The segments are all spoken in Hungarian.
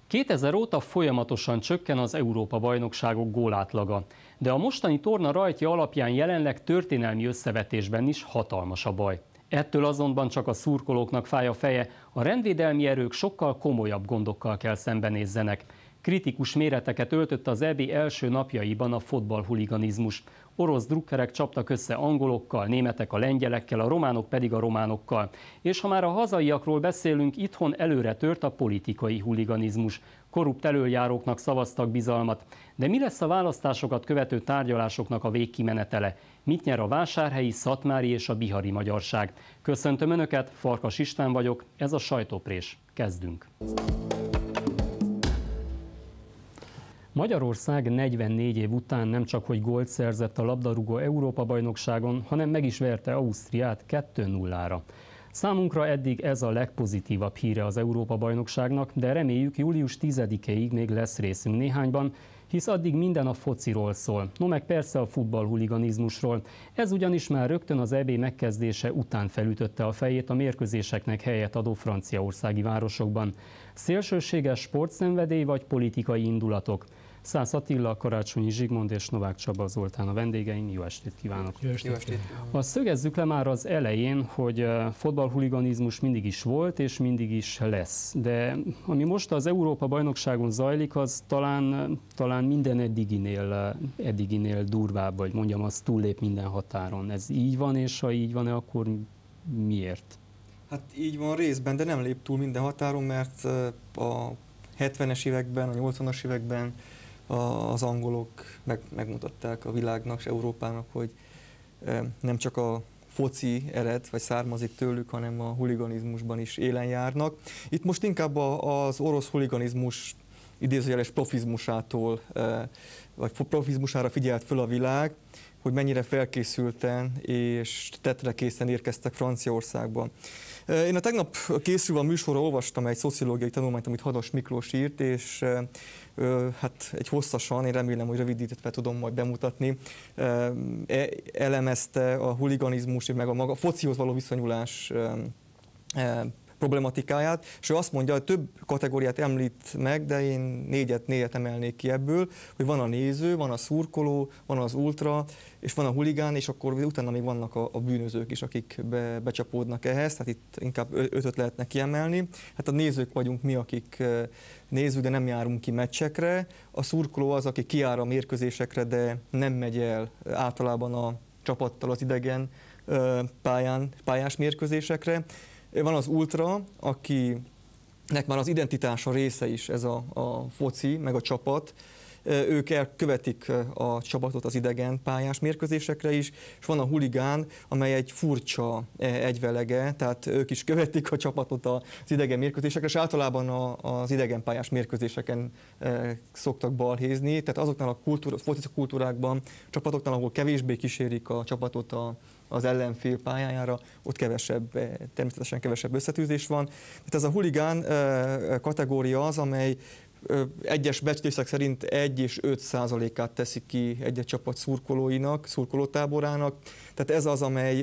2000 óta folyamatosan csökken az Európa-bajnokságok gólátlaga, de a mostani torna rajtja alapján jelenleg történelmi összevetésben is hatalmas a baj. Ettől azonban csak a szurkolóknak fáj a feje, a rendvédelmi erők sokkal komolyabb gondokkal kell szembenézzenek. Kritikus méreteket öltött az EB első napjaiban a fotballhuliganizmus. Orosz drukkerek csaptak össze angolokkal, németek a lengyelekkel, a románok pedig a románokkal. És ha már a hazaiakról beszélünk, itthon előre tört a politikai huliganizmus. Korrupt elöljáróknak szavaztak bizalmat. De mi lesz a választásokat követő tárgyalásoknak a végkimenetele? Mit nyer a vásárhelyi, szatmári és a bihari magyarság? Köszöntöm Önöket, Farkas István vagyok, ez a Sajtóprés. Kezdünk! Magyarország 44 év után nem csak hogy gólt szerzett a labdarúgó Európa-bajnokságon, hanem meg is verte Ausztriát 2-0-ra. Számunkra eddig ez a legpozitívabb híre az Európa-bajnokságnak, de reméljük július 10-ig még lesz részünk néhányban, hisz addig minden a fociról szól, no meg persze a futballhuliganizmusról. Ez ugyanis már rögtön az EB megkezdése után felütötte a fejét a mérkőzéseknek helyet adó franciaországi városokban. Szélsőséges sportszenvedély vagy politikai indulatok? Szász Attila, Karácsonyi Zsigmond és Novák Csaba Zoltán a vendégeim. Jó estét kívánok! Jó estét. Azt szögezzük le már az elején, hogy fotballhuliganizmus mindig is volt és mindig is lesz. De ami most az Európa-bajnokságon zajlik, az talán minden eddiginél durvább, vagy mondjam, az túllép minden határon. Ez így van, és ha így van-e, akkor miért? Hát így van részben, de nem lép túl minden határon, mert a 70-es években, a 80-as években az angolok megmutatták a világnak és Európának, hogy nem csak a foci ered, vagy származik tőlük, hanem a huliganizmusban is élen járnak. Itt most inkább az orosz huliganizmus idézőjeles profizmusától, vagy profizmusára figyelt föl a világ, hogy mennyire felkészülten és tetrekészen érkeztek Franciaországba. Én a tegnap készülve a műsorra olvastam egy szociológiai tanulmányt, amit Hadas Miklós írt, és hát egy hosszasan, én remélem, hogy rövidítve tudom majd bemutatni, elemezte a huliganizmus, meg a maga focihoz való viszonyulás problematikáját, és ő azt mondja, hogy több kategóriát említ meg, de én négyet emelnék ki ebből, hogy van a néző, van a szurkoló, van az ultra, és van a huligán, és akkor utána még vannak a bűnözők is, akik becsapódnak ehhez, tehát itt inkább ötöt lehetne kiemelni. Hát a nézők vagyunk mi, akik nézzük, de nem járunk ki meccsekre. A szurkoló az, aki kijár a mérkőzésekre, de nem megy el általában a csapattal az idegen pályás mérkőzésekre. Van az ultra, akinek már az identitása része is ez a foci, meg a csapat. Ők elkövetik a csapatot az idegen pályás mérkőzésekre is, és van a huligán, amely egy furcsa egyvelege, tehát ők is követik a csapatot az idegen mérkőzésekre, és általában az idegen pályás mérkőzéseken szoktak balhézni, tehát azoknál a foci kultúrákban, csapatoknál, ahol kevésbé kísérik a csapatot az ellenfél pályájára, ott természetesen kevesebb összetűzés van. Tehát ez a huligán kategória az, amely egyes becslések szerint 1 és 5%-át teszi ki egy csapat szurkolótáborának. Tehát ez az, amely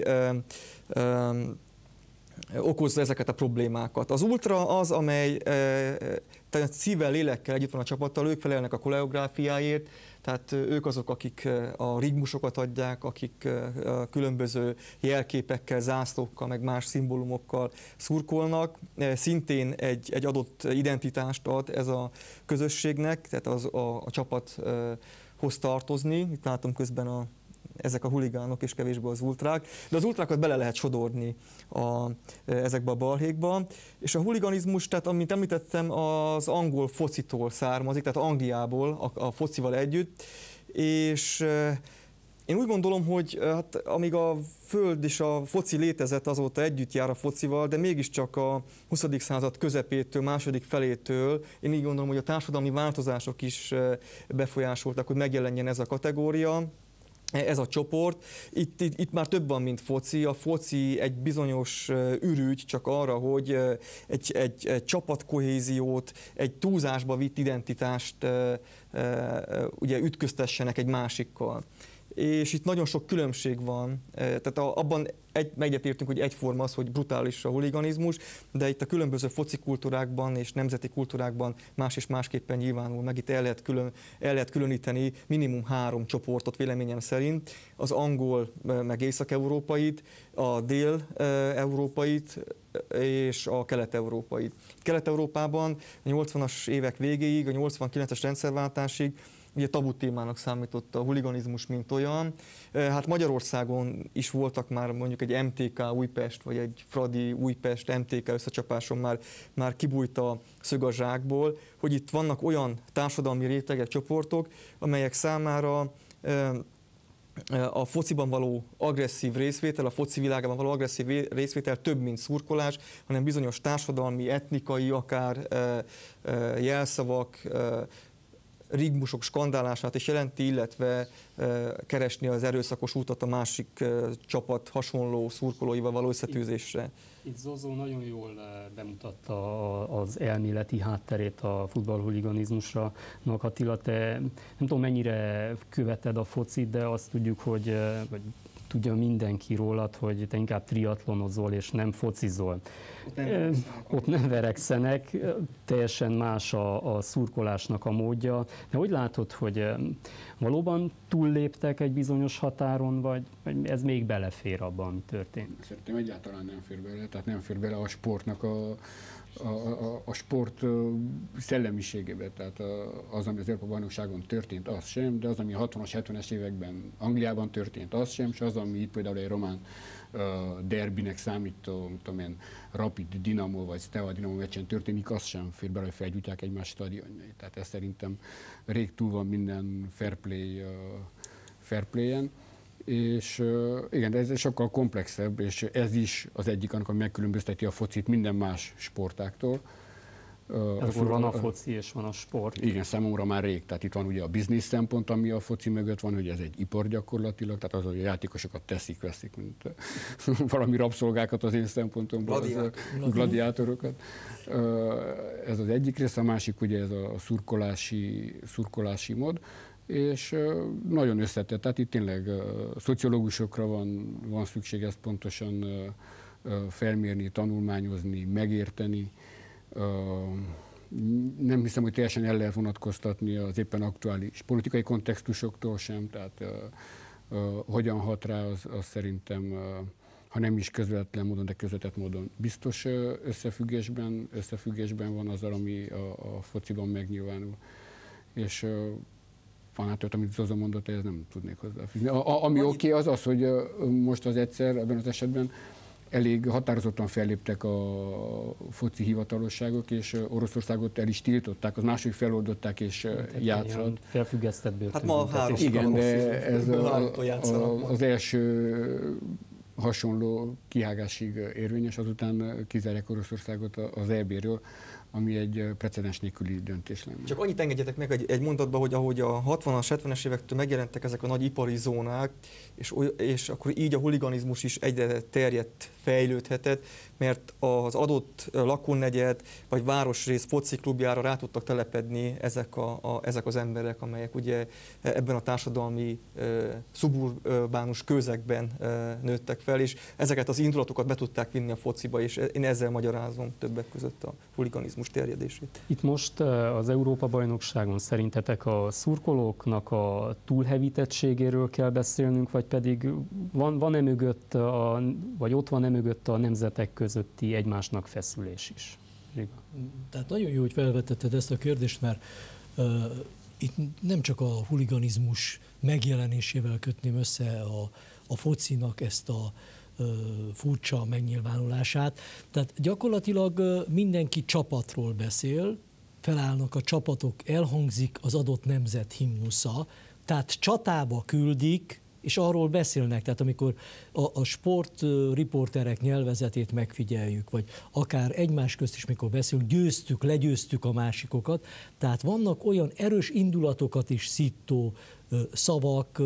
okozza ezeket a problémákat. Az ultra az, amely tehát szívvel, lélekkel együtt van a csapattal, ők felelnek a koreográfiáért, tehát ők azok, akik a rigmusokat adják, akik különböző jelképekkel, zászlókkal, meg más szimbólumokkal szurkolnak. Szintén egy adott identitást ad ez a közösségnek, tehát a csapathoz tartozni. Itt látom közben ezek a huligánok és kevésbé az ultrák, de az ultrákat bele lehet sodorni ezekbe a balhékba, és a huliganizmus, tehát amit említettem, az angol focitól származik, tehát Angliából a focival együtt, és én úgy gondolom, hogy hát, amíg a Föld és a foci létezett, azóta együtt jár a focival, de mégiscsak a 20. század közepétől, második felétől én így gondolom, hogy a társadalmi változások is befolyásoltak, hogy megjelenjen ez a kategória. Ez a csoport, itt már több van, mint foci. A foci egy bizonyos ürügy csak arra, hogy egy csapatkohéziót, egy túlzásba vitt identitást ugye ütköztessenek egy másikkal. és itt nagyon sok különbség van. Tehát abban egyetértünk, hogy egyforma az, hogy brutális a huliganizmus, de itt a különböző foci kultúrákban és nemzeti kultúrákban más és másképpen nyilvánul meg. Itt el lehet különíteni minimum 3 csoportot véleményem szerint. Az angol meg észak-európait, a dél-európait és a kelet-európait. Kelet-európában a 80-as évek végéig, a 89-es rendszerváltásig ugye tabu témának számított a huliganizmus, mint olyan. Hát Magyarországon is voltak már mondjuk egy MTK Újpest, vagy egy Fradi Újpest MTK összecsapáson már kibújt a szög a zsákból, hogy itt vannak olyan társadalmi rétegek, csoportok, amelyek számára a fociban való agresszív részvétel, a foci világában való agresszív részvétel több, mint szurkolás, hanem bizonyos társadalmi, etnikai, akár jelszavak, rigmusok skandálását is jelenti, illetve keresni az erőszakos útat a másik csapat hasonló szurkolóival való összetűzésre. Itt Zozó nagyon jól bemutatta az elméleti hátterét a futballhuliganizmusnak. Attila, te nem tudom mennyire követed a focit, de azt tudjuk, hogy tudja mindenki rólad, hogy te inkább triatlonozol és nem focizol. Ott nem verekszenek, teljesen más a szurkolásnak a módja. De hogy látod, hogy valóban túlléptek egy bizonyos határon, vagy ez még belefér abban, ami történt? Szerintem egyáltalán nem fér bele, tehát nem fér bele a sportnak a sport szellemiségébe, tehát az, ami az Európa-bajnokságon történt, az sem, de az, ami a 60-as, 70-es években Angliában történt, az sem, és az, ami itt például egy román derbinek számító, tudom én, Rapid Dinamo vagy Steaua Dinamo meccsen történik, az sem fér bele, hogy felgyújtják egymás stadionjait. Tehát ez szerintem rég túl van minden fair play-en. És igen, de ez sokkal komplexebb, és ez is az egyik annak, ami megkülönbözteti a focit minden más sportáktól. Akkor van a foci és van a sport. Igen, számomra már rég. Tehát itt van ugye a biznisz szempont, ami a foci mögött van, hogy ez egy ipar gyakorlatilag, tehát az, hogy a játékosokat teszik, mint valami rabszolgákat az én szempontomból, gladiátorokat. Ez az egyik rész, a másik ugye ez a szurkolási mód. És nagyon összetett, tehát itt tényleg szociológusokra van szükség ezt pontosan felmérni, tanulmányozni, megérteni. Nem hiszem, hogy teljesen el lehet vonatkoztatni az éppen aktuális politikai kontextusoktól sem, tehát hogyan hat rá, az szerintem, ha nem is közvetlen módon, de közvetett módon biztos összefüggésben van azzal, ami a fociban megnyilvánul. És van hát, amit Zozo mondott, ez nem tudnék hozzáfűzni. Ami oké, az, hogy most az egyszer ebben az esetben elég határozottan felléptek a foci hivatalosságok, és Oroszországot el is tiltották, az máshogy feloldották és játszhat. Felfüggesztett börtönbüntetés. Hát ma 3 igen, de ez az első hasonló kihágásig érvényes, azután kizárják Oroszországot az EB-ről, ami egy precedens nélküli döntés lenne. Csak annyit engedjetek meg egy mondatba, hogy ahogy a 60-as, 70-es évektől megjelentek ezek a nagy ipari zónák, és akkor így a huliganizmus is egyre terjedt, fejlődhetett, mert az adott lakónegyed vagy városrész fociklubjára rá tudtak telepedni ezek az emberek, amelyek ugye ebben a társadalmi szuburbánus közegben nőttek fel, és ezeket az indulatokat be tudták vinni a fociba, és én ezzel magyarázom többek között a huliganizmus terjedését. Itt most az Európa-bajnokságon szerintetek a szurkolóknak a túlhevítettségéről kell beszélnünk, vagy pedig van-e mögött, vagy ott van-e mögött a nemzetek közötti egymásnak feszülés is? Zsiga. Tehát nagyon jó, hogy felvetetted ezt a kérdést, mert itt nem csak a huliganizmus megjelenésével kötném össze a focinak ezt a furcsa megnyilvánulását. Tehát gyakorlatilag mindenki csapatról beszél, felállnak a csapatok, elhangzik az adott nemzet himnusza, tehát csatába küldik, és arról beszélnek, tehát amikor a sportriporterek nyelvezetét megfigyeljük, vagy akár egymás közt is, mikor beszélünk, legyőztük a másikokat, tehát vannak olyan erős indulatokat is szító szavak,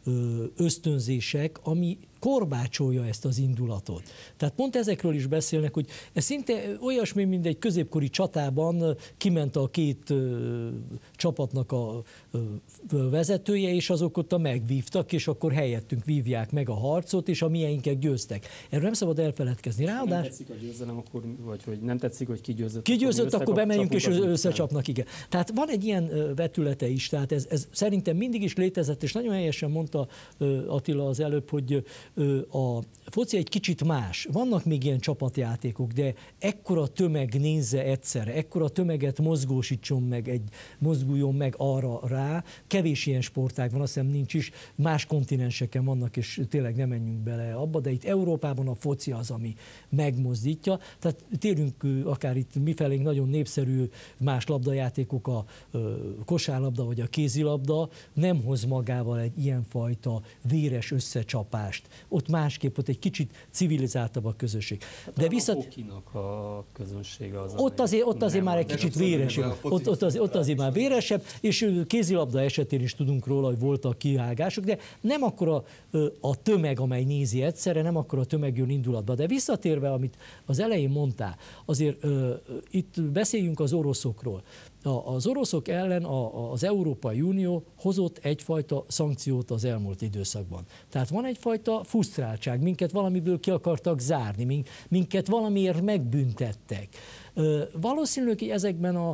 ösztönzések, ami korbácsolja ezt az indulatot. Tehát pont ezekről is beszélnek, hogy ez szinte olyasmi, mint egy középkori csatában kiment a két csapatnak a vezetője, és azok ott megvívtak, és akkor helyettünk vívják meg a harcot, és a mieinkek győztek. Erről nem szabad elfeledkezni. Nem tetszik a győzelem, akkor, vagy hogy nem tetszik, hogy ki győzött. Ki győzött, akkor bemegyünk és összecsapnak, igen. Tehát van egy ilyen vetülete is, tehát ez szerintem mindig is létezett, és nagyon helyesen mondta Attila az előbb, hogy a foci egy kicsit más. Vannak még ilyen csapatjátékok, de ekkora tömeg nézze egyszerre, ekkora tömeget mozgósítson meg, mozguljon meg arra rá. Kevés ilyen sportág van, azt hiszem nincs is, más kontinenseken vannak, és tényleg nem menjünk bele abba, de itt Európában a foci az, ami megmozdítja. Tehát térünk akár itt mifelénk nagyon népszerű más labdajátékok, a kosárlabda vagy a kézilabda nem hoz magával egy ilyenfajta véres összecsapást. Ott másképp, ott egy kicsit civilizáltabb a közösség. De a hokinak a közönsége az. Ott azért már egy kicsit véresebb. Ott azért már véresebb, és kézilabda esetén is tudunk róla, hogy voltak kihágások, de nem akkora a tömeg, amely nézi egyszerre, nem akkora a tömeg jön indulatba. De visszatérve, amit az elején mondtál, azért itt beszéljünk az oroszokról. Az oroszok ellen az Európai Unió hozott egyfajta szankciót az elmúlt időszakban. Tehát van egyfajta frusztráltság, minket valamiből ki akartak zárni, minket valamiért megbüntettek. Valószínűleg ezekben a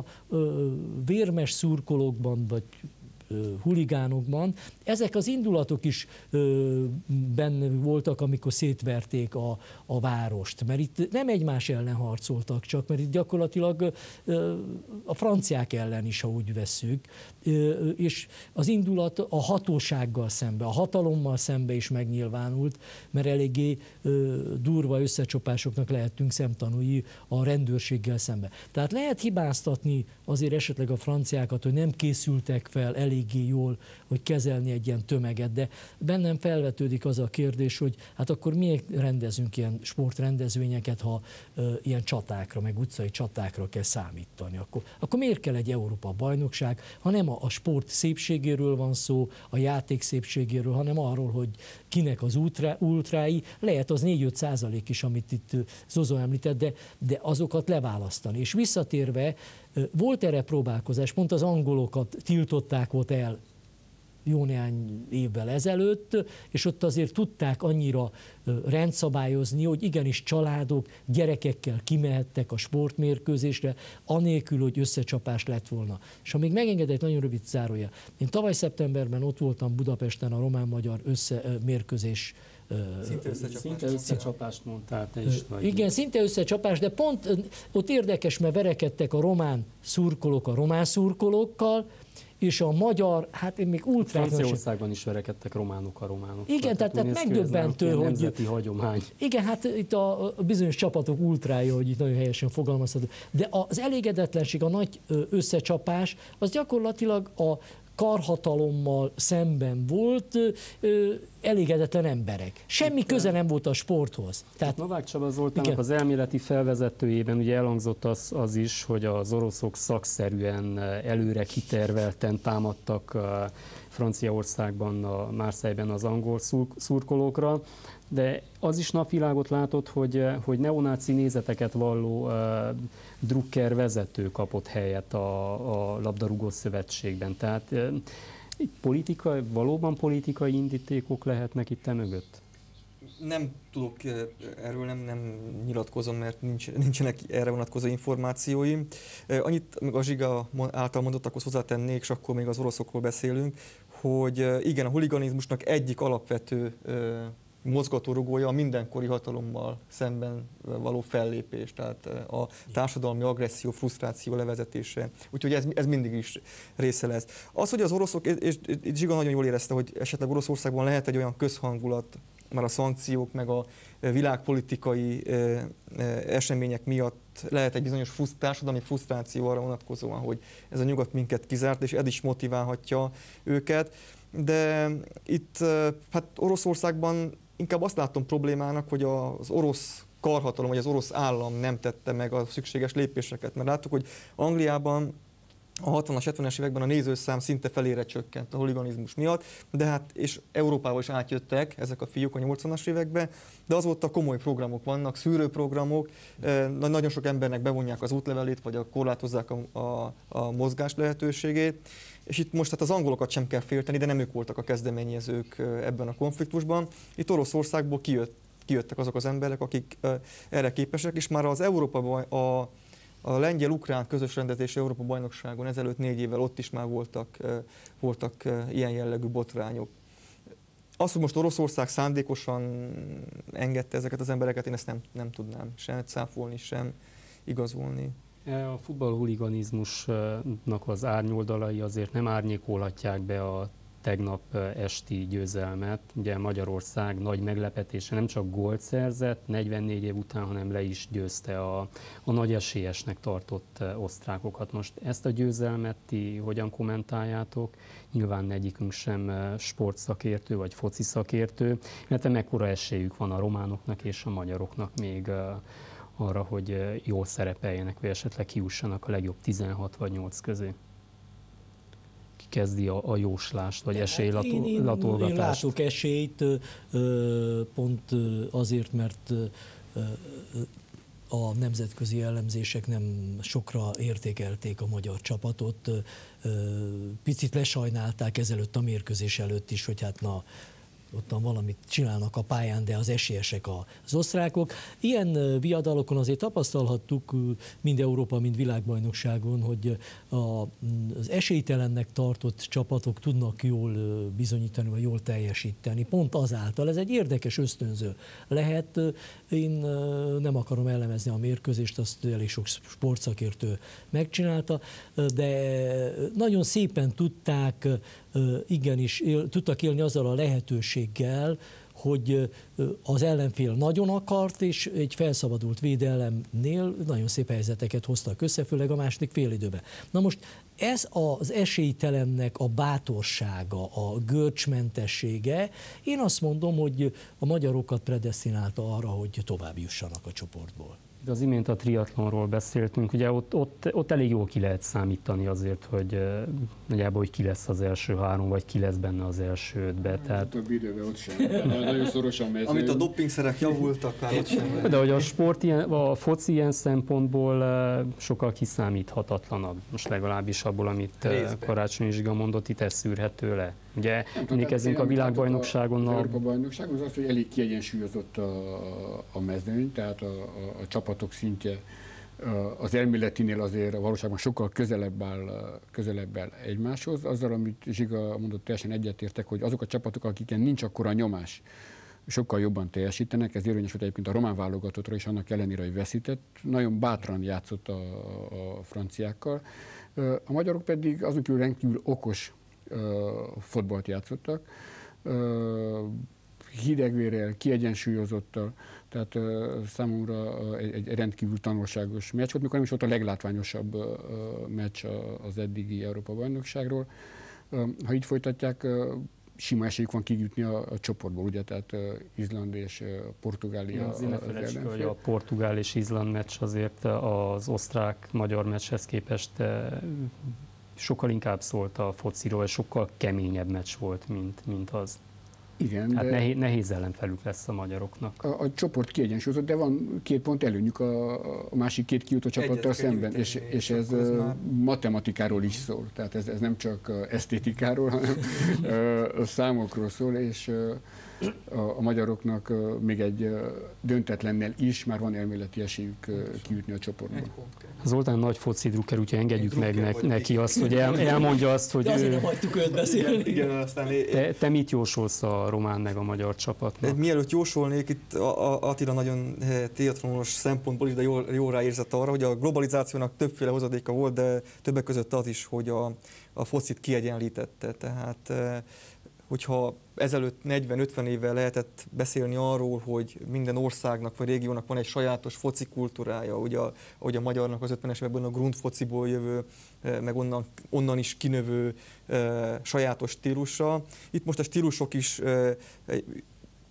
vérmes szurkolókban, vagy huligánokban, ezek az indulatok is benne voltak, amikor szétverték a várost. Mert itt nem egymás ellen harcoltak csak, mert itt gyakorlatilag a franciák ellen is, ha úgy vesszük, és az indulat a hatósággal szembe, a hatalommal szembe is megnyilvánult, mert eléggé durva összecsapásoknak lehetünk szemtanúi a rendőrséggel szembe. Tehát lehet hibáztatni azért esetleg a franciákat, hogy nem készültek fel eléggé jól, hogy kezelni egy ilyen tömeget, de bennem felvetődik az a kérdés, hogy hát akkor miért rendezünk ilyen sportrendezvényeket, ha ilyen csatákra, meg utcai csatákra kell számítani. Akkor miért kell egy Európa-bajnokság, ha nem a sport szépségéről van szó, a játék szépségéről, hanem arról, hogy kinek az ultrái, lehet az 4-5% is, amit itt Zozó említett, de azokat leválasztani. És visszatérve, volt erre próbálkozás, pont az angolokat tiltották ott el jó néhány évvel ezelőtt, és ott azért tudták annyira rendszabályozni, hogy igenis családok gyerekekkel kimehettek a sportmérkőzésre, anélkül, hogy összecsapás lett volna. És ha még megenged egy nagyon rövid zárója. Én tavaly szeptemberben ott voltam Budapesten a román-magyar mérkőzés. Szinte összecsapást mondtál te is. Igen, szinte összecsapás, de pont ott érdekes, mert verekedtek a román szurkolók a román szurkolókkal, és a magyar, hát én még ultrák... Franciaországban is verekedtek románok a románok. Igen, tehát megdöbbentő, hogy... Nemzeti hagyomány. Igen, hát itt a bizonyos csapatok ultrája, hogy itt nagyon helyesen fogalmazható. De az elégedetlenség, a nagy összecsapás, az gyakorlatilag a karhatalommal szemben volt elégedetlen emberek. Semmi köze nem volt a sporthoz. Tehát Novák Csaba Zoltánnak az elméleti felvezetőjében ugye elhangzott az is, hogy az oroszok szakszerűen előre kitervelten támadtak Franciaországban, Marseille-ben az angol szurkolókra, de az is napvilágot látott, hogy neonáci nézeteket valló Drucker vezető kapott helyet a labdarúgó szövetségben. Tehát valóban politikai indítékok lehetnek itt mögött? Nem tudok erről, nem nyilatkozom, mert nincsenek erre vonatkozó információim. Annyit meg a Zsiga által mondottakhoz hozzátennék, és akkor még az oroszokról beszélünk, hogy igen, a huliganizmusnak egyik alapvető mozgatórugója a mindenkori hatalommal szemben való fellépés, tehát a társadalmi agresszió, frusztráció levezetése. Úgyhogy ez mindig is része lesz. Az, hogy az oroszok, és Zsiga nagyon jól érezte, hogy esetleg Oroszországban lehet egy olyan közhangulat, már a szankciók, meg a világpolitikai események miatt lehet egy bizonyos társadalmi frusztráció arra vonatkozóan, hogy ez a nyugat minket kizárt, és ez is motiválhatja őket. De itt hát Oroszországban inkább azt látom problémának, hogy az orosz karhatalom, vagy az orosz állam nem tette meg a szükséges lépéseket. Mert láttuk, hogy Angliában a 60-as, 70-es években a nézőszám szinte felére csökkent a huliganizmus miatt, de hát és Európába is átjöttek ezek a fiúk a 80-as években, de azóta komoly programok vannak, szűrőprogramok, nagyon sok embernek bevonják az útlevelét, vagy korlátozzák a mozgás lehetőségét, és itt most hát az angolokat sem kell félteni, de nem ők voltak a kezdeményezők ebben a konfliktusban. Itt Oroszországból kijöttek azok az emberek, akik erre képesek, és már az a lengyel-ukrán közös rendezési Európa-bajnokságon ezelőtt 4 évvel ott is már voltak ilyen jellegű botrányok. Azt, hogy most Oroszország szándékosan engedte ezeket az embereket, én ezt nem tudnám sem cáfolni, sem igazolni. A futballhuliganizmusnak az árnyoldalai azért nem árnyékolhatják be a tegnap esti győzelmet. Ugye Magyarország nagy meglepetése nem csak gólt szerzett 44 év után, hanem le is győzte a nagy esélyesnek tartott osztrákokat. Most ezt a győzelmet ti hogyan kommentáljátok? Nyilván egyikünk sem sportszakértő vagy foci szakértő, illetve mekkora esélyük van a románoknak és a magyaroknak még arra, hogy jól szerepeljenek, vagy esetleg kijussanak a legjobb 16 vagy 8 közé? Ki kezdi a jóslást, vagy esélylatolgatást? Én látok esélyt, pont azért, mert a nemzetközi elemzések nem sokra értékelték a magyar csapatot. Picit lesajnálták ezelőtt a mérkőzés előtt is, hogy hát ottan valamit csinálnak a pályán, de az esélyesek az osztrákok. Ilyen viadalokon azért tapasztalhattuk mind Európa, mind világbajnokságon, hogy az esélytelennek tartott csapatok tudnak jól bizonyítani, vagy jól teljesíteni. Pont azáltal. Ez egy érdekes ösztönző lehet. Én nem akarom elemezni a mérkőzést, azt elég sok sportszakértő megcsinálta, de nagyon szépen tudtak élni azzal a lehetőséggel, hogy az ellenfél nagyon akart, és egy felszabadult védelemnél nagyon szép helyzeteket hoztak össze, főleg a második félidőben. Na most ez az esélytelennek a bátorsága, a görcsmentessége, én azt mondom, hogy a magyarokat predesztinálta arra, hogy tovább jussanak a csoportból. De az imént a triatlonról beszéltünk, ugye ott elég jól ki lehet számítani azért, hogy nagyjából hogy ki lesz az első 3, vagy ki lesz benne az első 5-be. Tehát több időben ott sem. Nagyon szorosan mező. Amit a dopingszerek javultak, ott sem. De hogy a foci ilyen szempontból sokkal kiszámíthatatlanabb. Most legalábbis abból, amit Karácsonyi Zsiga mondott, itt ez szűrhető le. Ugye emlékezzünk a világbajnokságon. Az Európa-bajnokságon az, hogy elég kiegyensúlyozott a mezőny, tehát a csapatok szintje az elméletinél azért a valóságban sokkal közelebb áll egymáshoz. Azzal, amit Zsiga mondott, teljesen egyetértek, hogy azok a csapatok, akiken nincs akkora nyomás, sokkal jobban teljesítenek. Ez érvényesült egyébként a román válogatottra is, annak ellenére, hogy veszített. Nagyon bátran játszott a franciákkal. A magyarok pedig azon kívül rendkívül okos fotballt játszottak, hidegvérrel, kiegyensúlyozottal, tehát számomra egy rendkívül tanulságos meccs volt, mikor nem is volt a leglátványosabb meccs az eddigi Európa-bajnokságról. Ha így folytatják, sima esélyük van kijutni a csoportból, ugye, tehát Izland és Portugália. Azért ne felejtsük, hogy a portugál és Izland meccs azért az osztrák-magyar meccshez képest sokkal inkább szólt a fociról, és sokkal keményebb meccs volt, mint az. Igen, hát nehéz ellenfelük lesz a magyaroknak. A csoport kiegyensúlyozott, de van 2 pont előnyük a másik 2 kijutó csapattal szemben, és ez matematikáról is szól. Tehát ez nem csak esztétikáról, hanem számokról szól, és a magyaroknak még egy döntetlennel is már van elméleti esélyük kijutni a csoportból. Zoltán nagy foci drukker, úgyhogy engedjük meg neki azt, hogy elmondja azt, hogy... De azért nem hagytuk őt beszélni. Igen, aztán te mit jósolsz a román meg a magyar csapatnak? Mielőtt jósolnék, itt Attila nagyon triatlonos szempontból is, de jól ráérzett arra, hogy a globalizációnak többféle hozadéka volt, de többek között az is, hogy a focit kiegyenlítette. Tehát hogyha ezelőtt 40-50 évvel lehetett beszélni arról, hogy minden országnak vagy régiónak van egy sajátos foci kultúrája, ugye ahogy a magyarnak az 50-es években a grundfociból jövő, meg onnan is kinövő sajátos stílusa. Itt most a stílusok is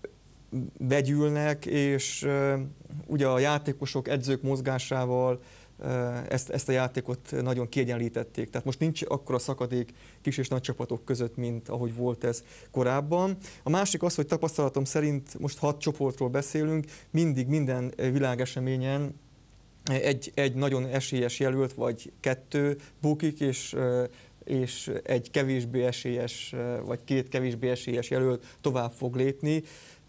vegyülnek, és ugye a játékosok, edzők mozgásával ezt a játékot nagyon kiegyenlítették. Tehát most nincs akkora szakadék kis és nagy csapatok között, mint ahogy volt ez korábban. A másik az, hogy tapasztalatom szerint most 6 csoportról beszélünk, mindig minden világeseményen egy nagyon esélyes jelölt, vagy 2 bukik, és egy kevésbé esélyes, vagy 2 kevésbé esélyes jelölt tovább fog lépni.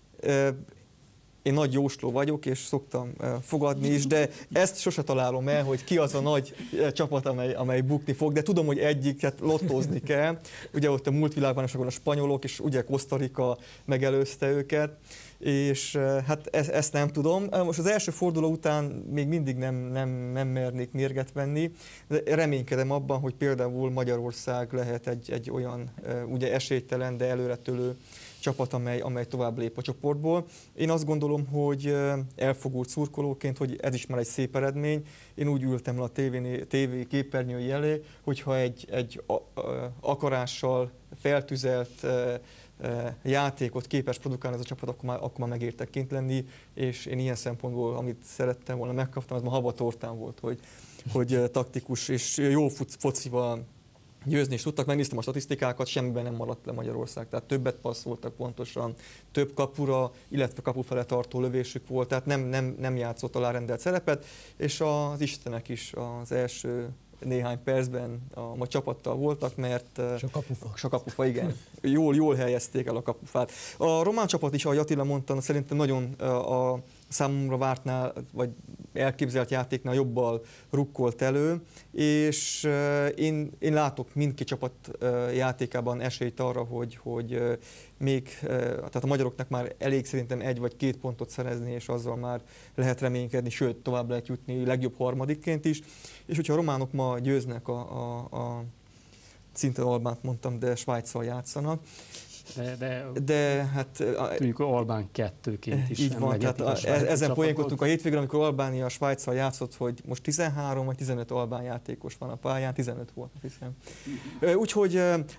Én nagy jósló vagyok, és szoktam fogadni is, de ezt sose találom el, hogy ki az a nagy csapat, amely bukni fog, de tudom, hogy egyiket lottózni kell. Ugye ott a múlt világbajnokságon a spanyolok, és ugye Costa Rica megelőzte őket, és hát ezt nem tudom. Most az első forduló után még mindig nem mernék mérget venni, de reménykedem abban, hogy például Magyarország lehet egy olyan ugye esélytelen, de előretörő csapat, amely tovább lép a csoportból. Én azt gondolom, hogy elfogult szurkolóként, hogy ez is már egy szép eredmény. Én úgy ültem le a TV képernyői elé, hogyha egy akarással feltüzelt játékot képes produkálni ez a csapat, akkor már megértek kint lenni, és én ilyen szempontból, amit szerettem volna, megkaptam, az ma habatortán volt, hogy taktikus és jó focival győzni is tudtak. Megnéztem a statisztikákat, semmiben nem maradt le Magyarország, tehát többet passzoltak pontosan, több kapura, illetve kapufele tartó lövésük volt, tehát nem játszott alárendelt szerepet, és az istenek is az első néhány percben a csapattal voltak, mert a kapufa, igen. Jól helyezték el a kapufát. A román csapat is, ahogy Attila mondta, szerintem nagyon a számomra vártnál, vagy elképzelt játéknál jobbal rukkolt elő, és én látok mindkét csapat játékában esélyt arra, hogy még, tehát a magyaroknak már elég szerintem 1 vagy 2 pontot szerezni, és azzal már lehet reménykedni, sőt, tovább lehet jutni legjobb harmadikként is. És hogyha a románok ma győznek szinte Albánt mondtam, de Svájccal játszanak, de hát... Tudjuk, Albán 2-ként is. Így van, tehát ezen poénkodtunk a hétvégén, amikor Albánia a Svájccal játszott, hogy most 13 vagy 15 albán játékos van a pályán, 15 volt, hiszem. Úgyhogy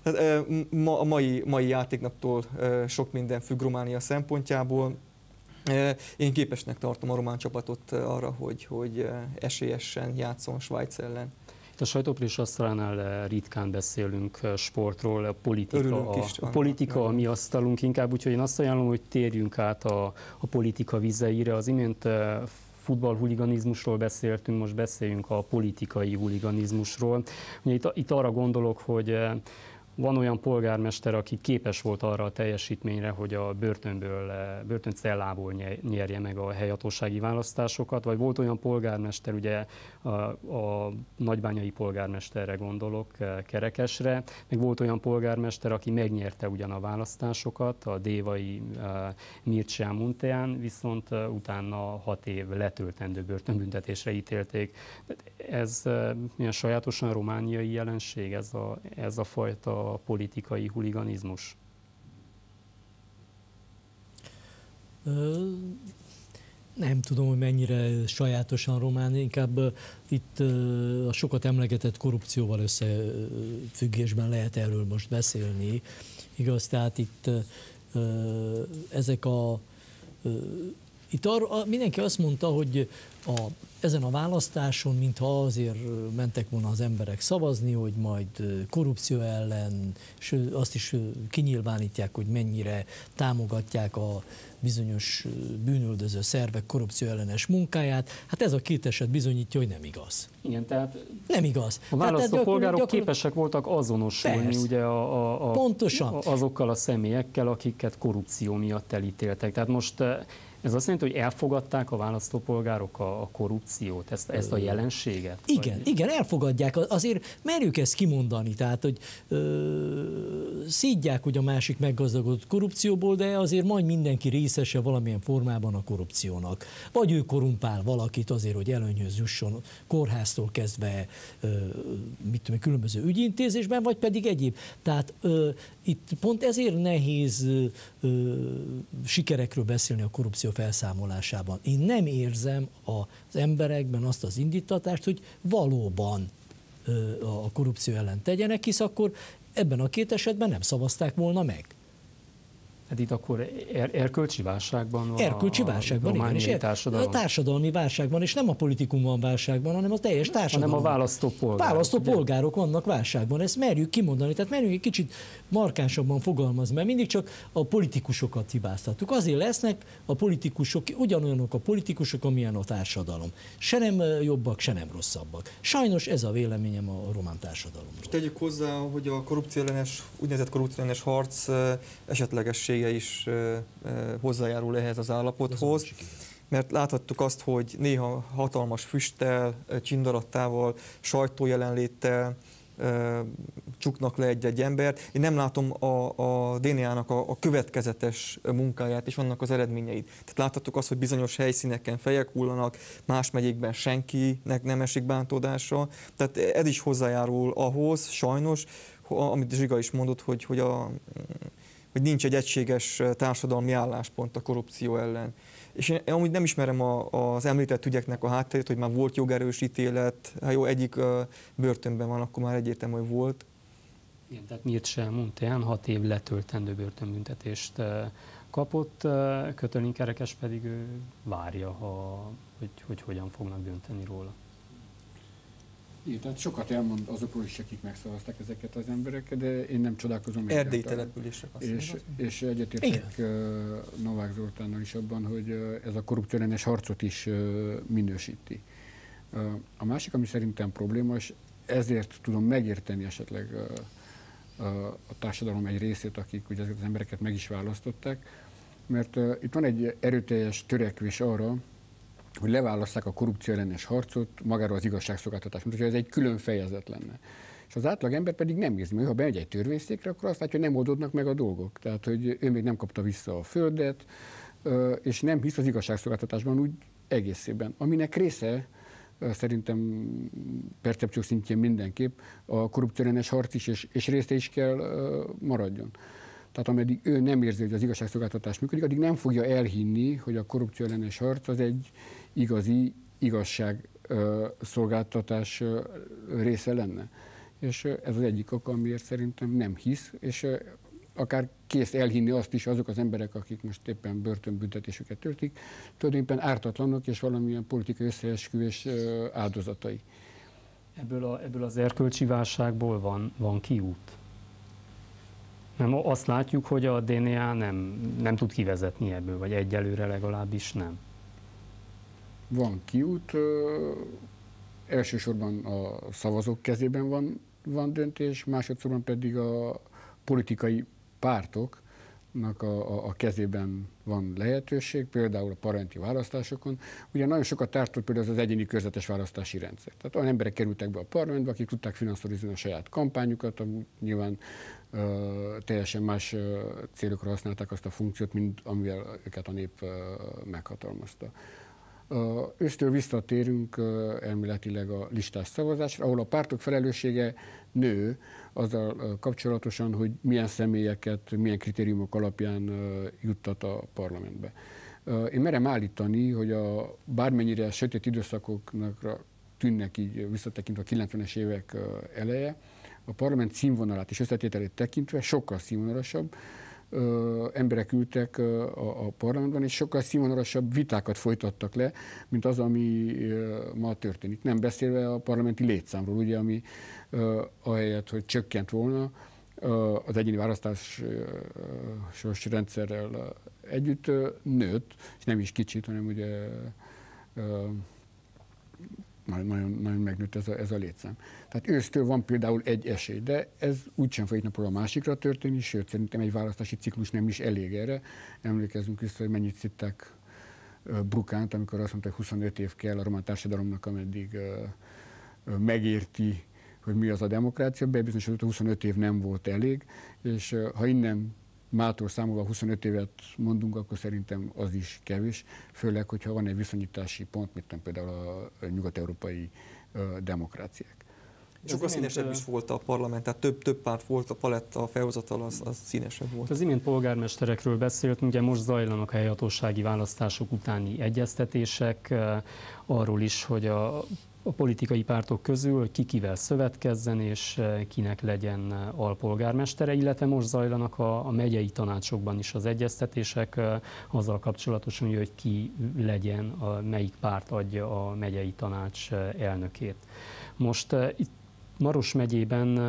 a mai játéknaptól sok minden függ Románia szempontjából. Én képesnek tartom a román csapatot arra, hogy esélyesen játszon Svájc ellen. A sajtóprés asztalánál ritkán beszélünk sportról, a politika a mi asztalunk inkább, úgyhogy én azt ajánlom, hogy térjünk át a politika vizeire. Az imént futballhuliganizmusról beszéltünk, most beszéljünk a politikai huliganizmusról. Ugye itt arra gondolok, hogy van olyan polgármester, aki képes volt arra a teljesítményre, hogy a börtöncellából nyerje meg a helyhatósági választásokat, vagy volt olyan polgármester, ugye a nagybányai polgármesterre gondolok, Kerekesre, meg volt olyan polgármester, aki megnyerte ugyan a választásokat, a dévai Mircea Muntean, viszont utána 6 év letöltendő börtönbüntetésre ítélték. Ez milyen sajátosan romániai jelenség, ez a fajta politikai huliganizmus? Nem tudom, hogy mennyire sajátosan román, inkább itt a sokat emlegetett korrupcióval összefüggésben lehet erről most beszélni. Igaz, tehát itt ezek itt mindenki azt mondta, hogy ezen a választáson, mintha azért mentek volna az emberek szavazni, hogy majd korrupció ellen, és azt is kinyilvánítják, hogy mennyire támogatják a bizonyos bűnöldöző szervek korrupció ellenes munkáját. Hát ez a 2 eset bizonyítja, hogy nem igaz. Igen, tehát nem igaz. A választópolgárok képesek voltak azonosulni ugye azokkal a személyekkel, akiket korrupció miatt elítéltek. Tehát most ez azt jelenti, hogy elfogadták a választópolgárok a korrupciót, ezt a jelenséget? Igen, elfogadják. Azért merjük ezt kimondani, tehát, hogy szídják, hogy a másik meggazdagodott korrupcióból, de azért majd mindenki részese valamilyen formában a korrupciónak. Vagy ő korrumpál valakit azért, hogy előnyhöz jusson kórháztól kezdve különböző ügyintézésben, vagy pedig egyéb. Tehát itt pont ezért nehéz sikerekről beszélni a korrupció felszámolásában. Én nem érzem az emberekben azt az indítatást, hogy valóban a korrupció ellen tegyenek, hisz akkor ebben a 2 esetben nem szavazták volna meg. Hát itt akkor erkölcsi válságban van Erkölcsi válságban, igen, és a társadalmi válságban, és nem a politikum van válságban, hanem a teljes társadalom. Hanem a választópolgárok. Választópolgárok vannak válságban, ezt merjük kimondani, tehát merjük egy kicsit markánsabban fogalmazni, mert mindig csak a politikusokat hibáztattuk. Azért lesznek a politikusok, ugyanolyanok a politikusok, amilyen a társadalom. Se nem jobbak, se nem rosszabbak. Sajnos ez a véleményem a román társadalomról. És tegyük hozzá, hogy a úgynevezett korrupcióellenes harc esetlegesség is hozzájárul ehhez az állapothoz, mert láthattuk azt, hogy néha hatalmas füsttel, csindarattával, sajtójelenléttel csuknak le egy embert. Én nem látom a DNA-nak a következetes munkáját és annak az eredményeit. Tehát láthattuk azt, hogy bizonyos helyszíneken fejek hullanak, más megyékben senkinek nem esik bántódásra. Tehát ez is hozzájárul ahhoz, sajnos, amit Zsiga is mondott, hogy nincs egy egységes társadalmi álláspont a korrupció ellen. És én amúgy nem ismerem az említett ügyeknek a hátterét, hogy már volt jogerős ítélet, ha jó, egyik börtönben van, akkor már egyértelmű, hogy volt. Igen, tehát Mircea Muntean 6 év letöltendő börtönbüntetést kapott, Katalin Kerekes pedig ő várja, hogy hogyan fognak dönteni róla. Igen, tehát sokat elmond azokról is, akik megszavazták ezeket az embereket, de én nem csodálkozom. Erdélyi települések. És egyetértek Novák Zoltánnal is abban, hogy ez a korrupcióellenes harcot is minősíti. A másik, ami szerintem probléma, és ezért tudom megérteni esetleg a társadalom egy részét, akik ugye ezeket az embereket meg is választották, mert itt van egy erőteljes törekvés arra, hogy leválasszák a korrupcióellenes harcot magáról az igazságszolgáltatás, mint hogyha ez egy külön fejezet lenne. És az átlag ember pedig nem érzi, ha bemegy egy törvényszékre, akkor azt látja, hogy nem oldódnak meg a dolgok. Tehát, hogy ő még nem kapta vissza a földet, és nem hisz az igazságszolgáltatásban úgy egészében. Aminek része, szerintem percepció szintjén mindenképp, a korrupcióellenes harc is, és része is kell maradjon. Tehát ameddig ő nem érzi, hogy az igazságszolgáltatás működik, addig nem fogja elhinni, hogy a korrupcióellenes harc az egy igazi igazságszolgáltatás része lenne. És ez az egyik oka, amiért szerintem nem hisz, és akár kész elhinni azt is azok az emberek, akik most éppen börtönbüntetésüket töltik, tulajdonképpen ártatlanok és valamilyen politikai összeesküvés áldozatai. Ebből az erkölcsi válságból van kiút? Nem, azt látjuk, hogy a DNA nem tud kivezetni ebből, vagy egyelőre legalábbis nem. Van kiút, elsősorban a szavazók kezében van döntés, másodszorban pedig a politikai pártoknak a kezében van lehetőség, például a parlamenti választásokon. Ugye nagyon sokat tártott például az egyéni körzetes választási rendszer. Tehát olyan emberek kerültek be a parlamentbe, akik tudták finanszírozni a saját kampányukat, nyilván teljesen más célokra használták azt a funkciót, mint amivel őket a nép meghatalmazta. Ősztől visszatérünk elméletileg a listás szavazásra, ahol a pártok felelőssége nő azzal kapcsolatosan, hogy milyen személyeket, milyen kritériumok alapján juttat a parlamentbe. Én merem állítani, hogy bármennyire sötét időszakoknak tűnnek így visszatekintve a 90-es évek eleje, a parlament színvonalát és összetételét tekintve sokkal színvonalasabb emberek ültek a parlamentben, és sokkal színvonalasabb vitákat folytattak le, mint az, ami ma történik. Nem beszélve a parlamenti létszámról, ugye, ami ahelyett, hogy csökkent volna az egyéni választásos rendszerrel együtt nőtt, és nem is kicsit, hanem ugye nagyon megnőtt ez a létszám. Tehát ősztől van például egy esély, de ez úgysem fog egy napról a másikra történni, sőt, szerintem egy választási ciklus nem is elég erre. Emlékezzünk vissza, hogy mennyit szitták Bruckánt, amikor azt mondta, hogy 25 év kell a román társadalomnak, ameddig megérti, hogy mi az a demokrácia. Bebizonyosodott, hogy 25 év nem volt elég, és ha innen mától számolva 25 évet mondunk, akkor szerintem az is kevés, főleg, hogyha van egy viszonyítási pont, mint például a nyugat-európai demokráciák. Sokkal színesebb is volt a parlament, tehát több párt volt, a paletta, a felhozatal az színesebb volt. Az imént polgármesterekről beszéltünk, ugye most zajlanak a helyhatósági választások utáni egyeztetések, arról is, hogy a a politikai pártok közül, hogy ki kivel szövetkezzen, és kinek legyen alpolgármestere, illetve most zajlanak a megyei tanácsokban is az egyeztetések azzal kapcsolatosan, hogy ki legyen, melyik párt adja a megyei tanács elnökét. Most itt Maros megyében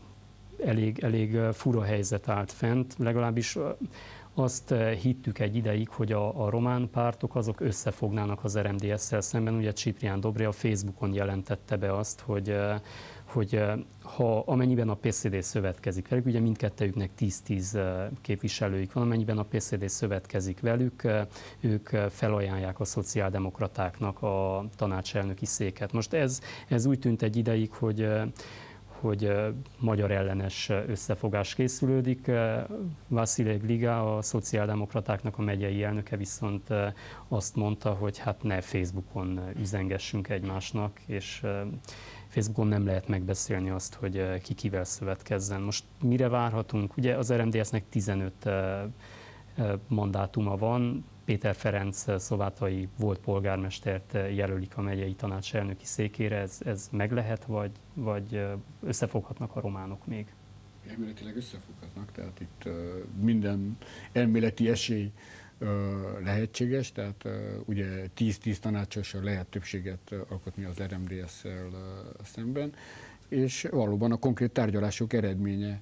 elég fura helyzet állt fent, legalábbis azt hittük egy ideig, hogy a román pártok azok összefognának az RMDS-szel szemben. Ugye Ciprián Dobry a Facebookon jelentette be azt, hogy ha amennyiben a PSD szövetkezik velük, ugye mindkettőjüknek 10-10 képviselőik van, amennyiben a PSD szövetkezik velük, ők felajánlják a szociáldemokratáknak a tanácselnöki széket. Most ez úgy tűnt egy ideig, hogy magyar ellenes összefogás készülődik. Vasilij Gliga, a szociáldemokratáknak a megyei elnöke viszont azt mondta, hogy hát ne Facebookon üzengessünk egymásnak, és Facebookon nem lehet megbeszélni azt, hogy ki kivel szövetkezzen. Most mire várhatunk? Ugye az RMDS-nek 15 mandátuma van, Péter Ferenc szovátai volt polgármestert jelölik a megyei tanács elnöki székére, ez meg lehet, vagy összefoghatnak a románok még? Elméletileg összefoghatnak, tehát itt minden elméleti esély lehetséges, tehát ugye 10-10 tanácsossal lehet többséget alkotni az RMDS-szel szemben, és valóban a konkrét tárgyalások eredménye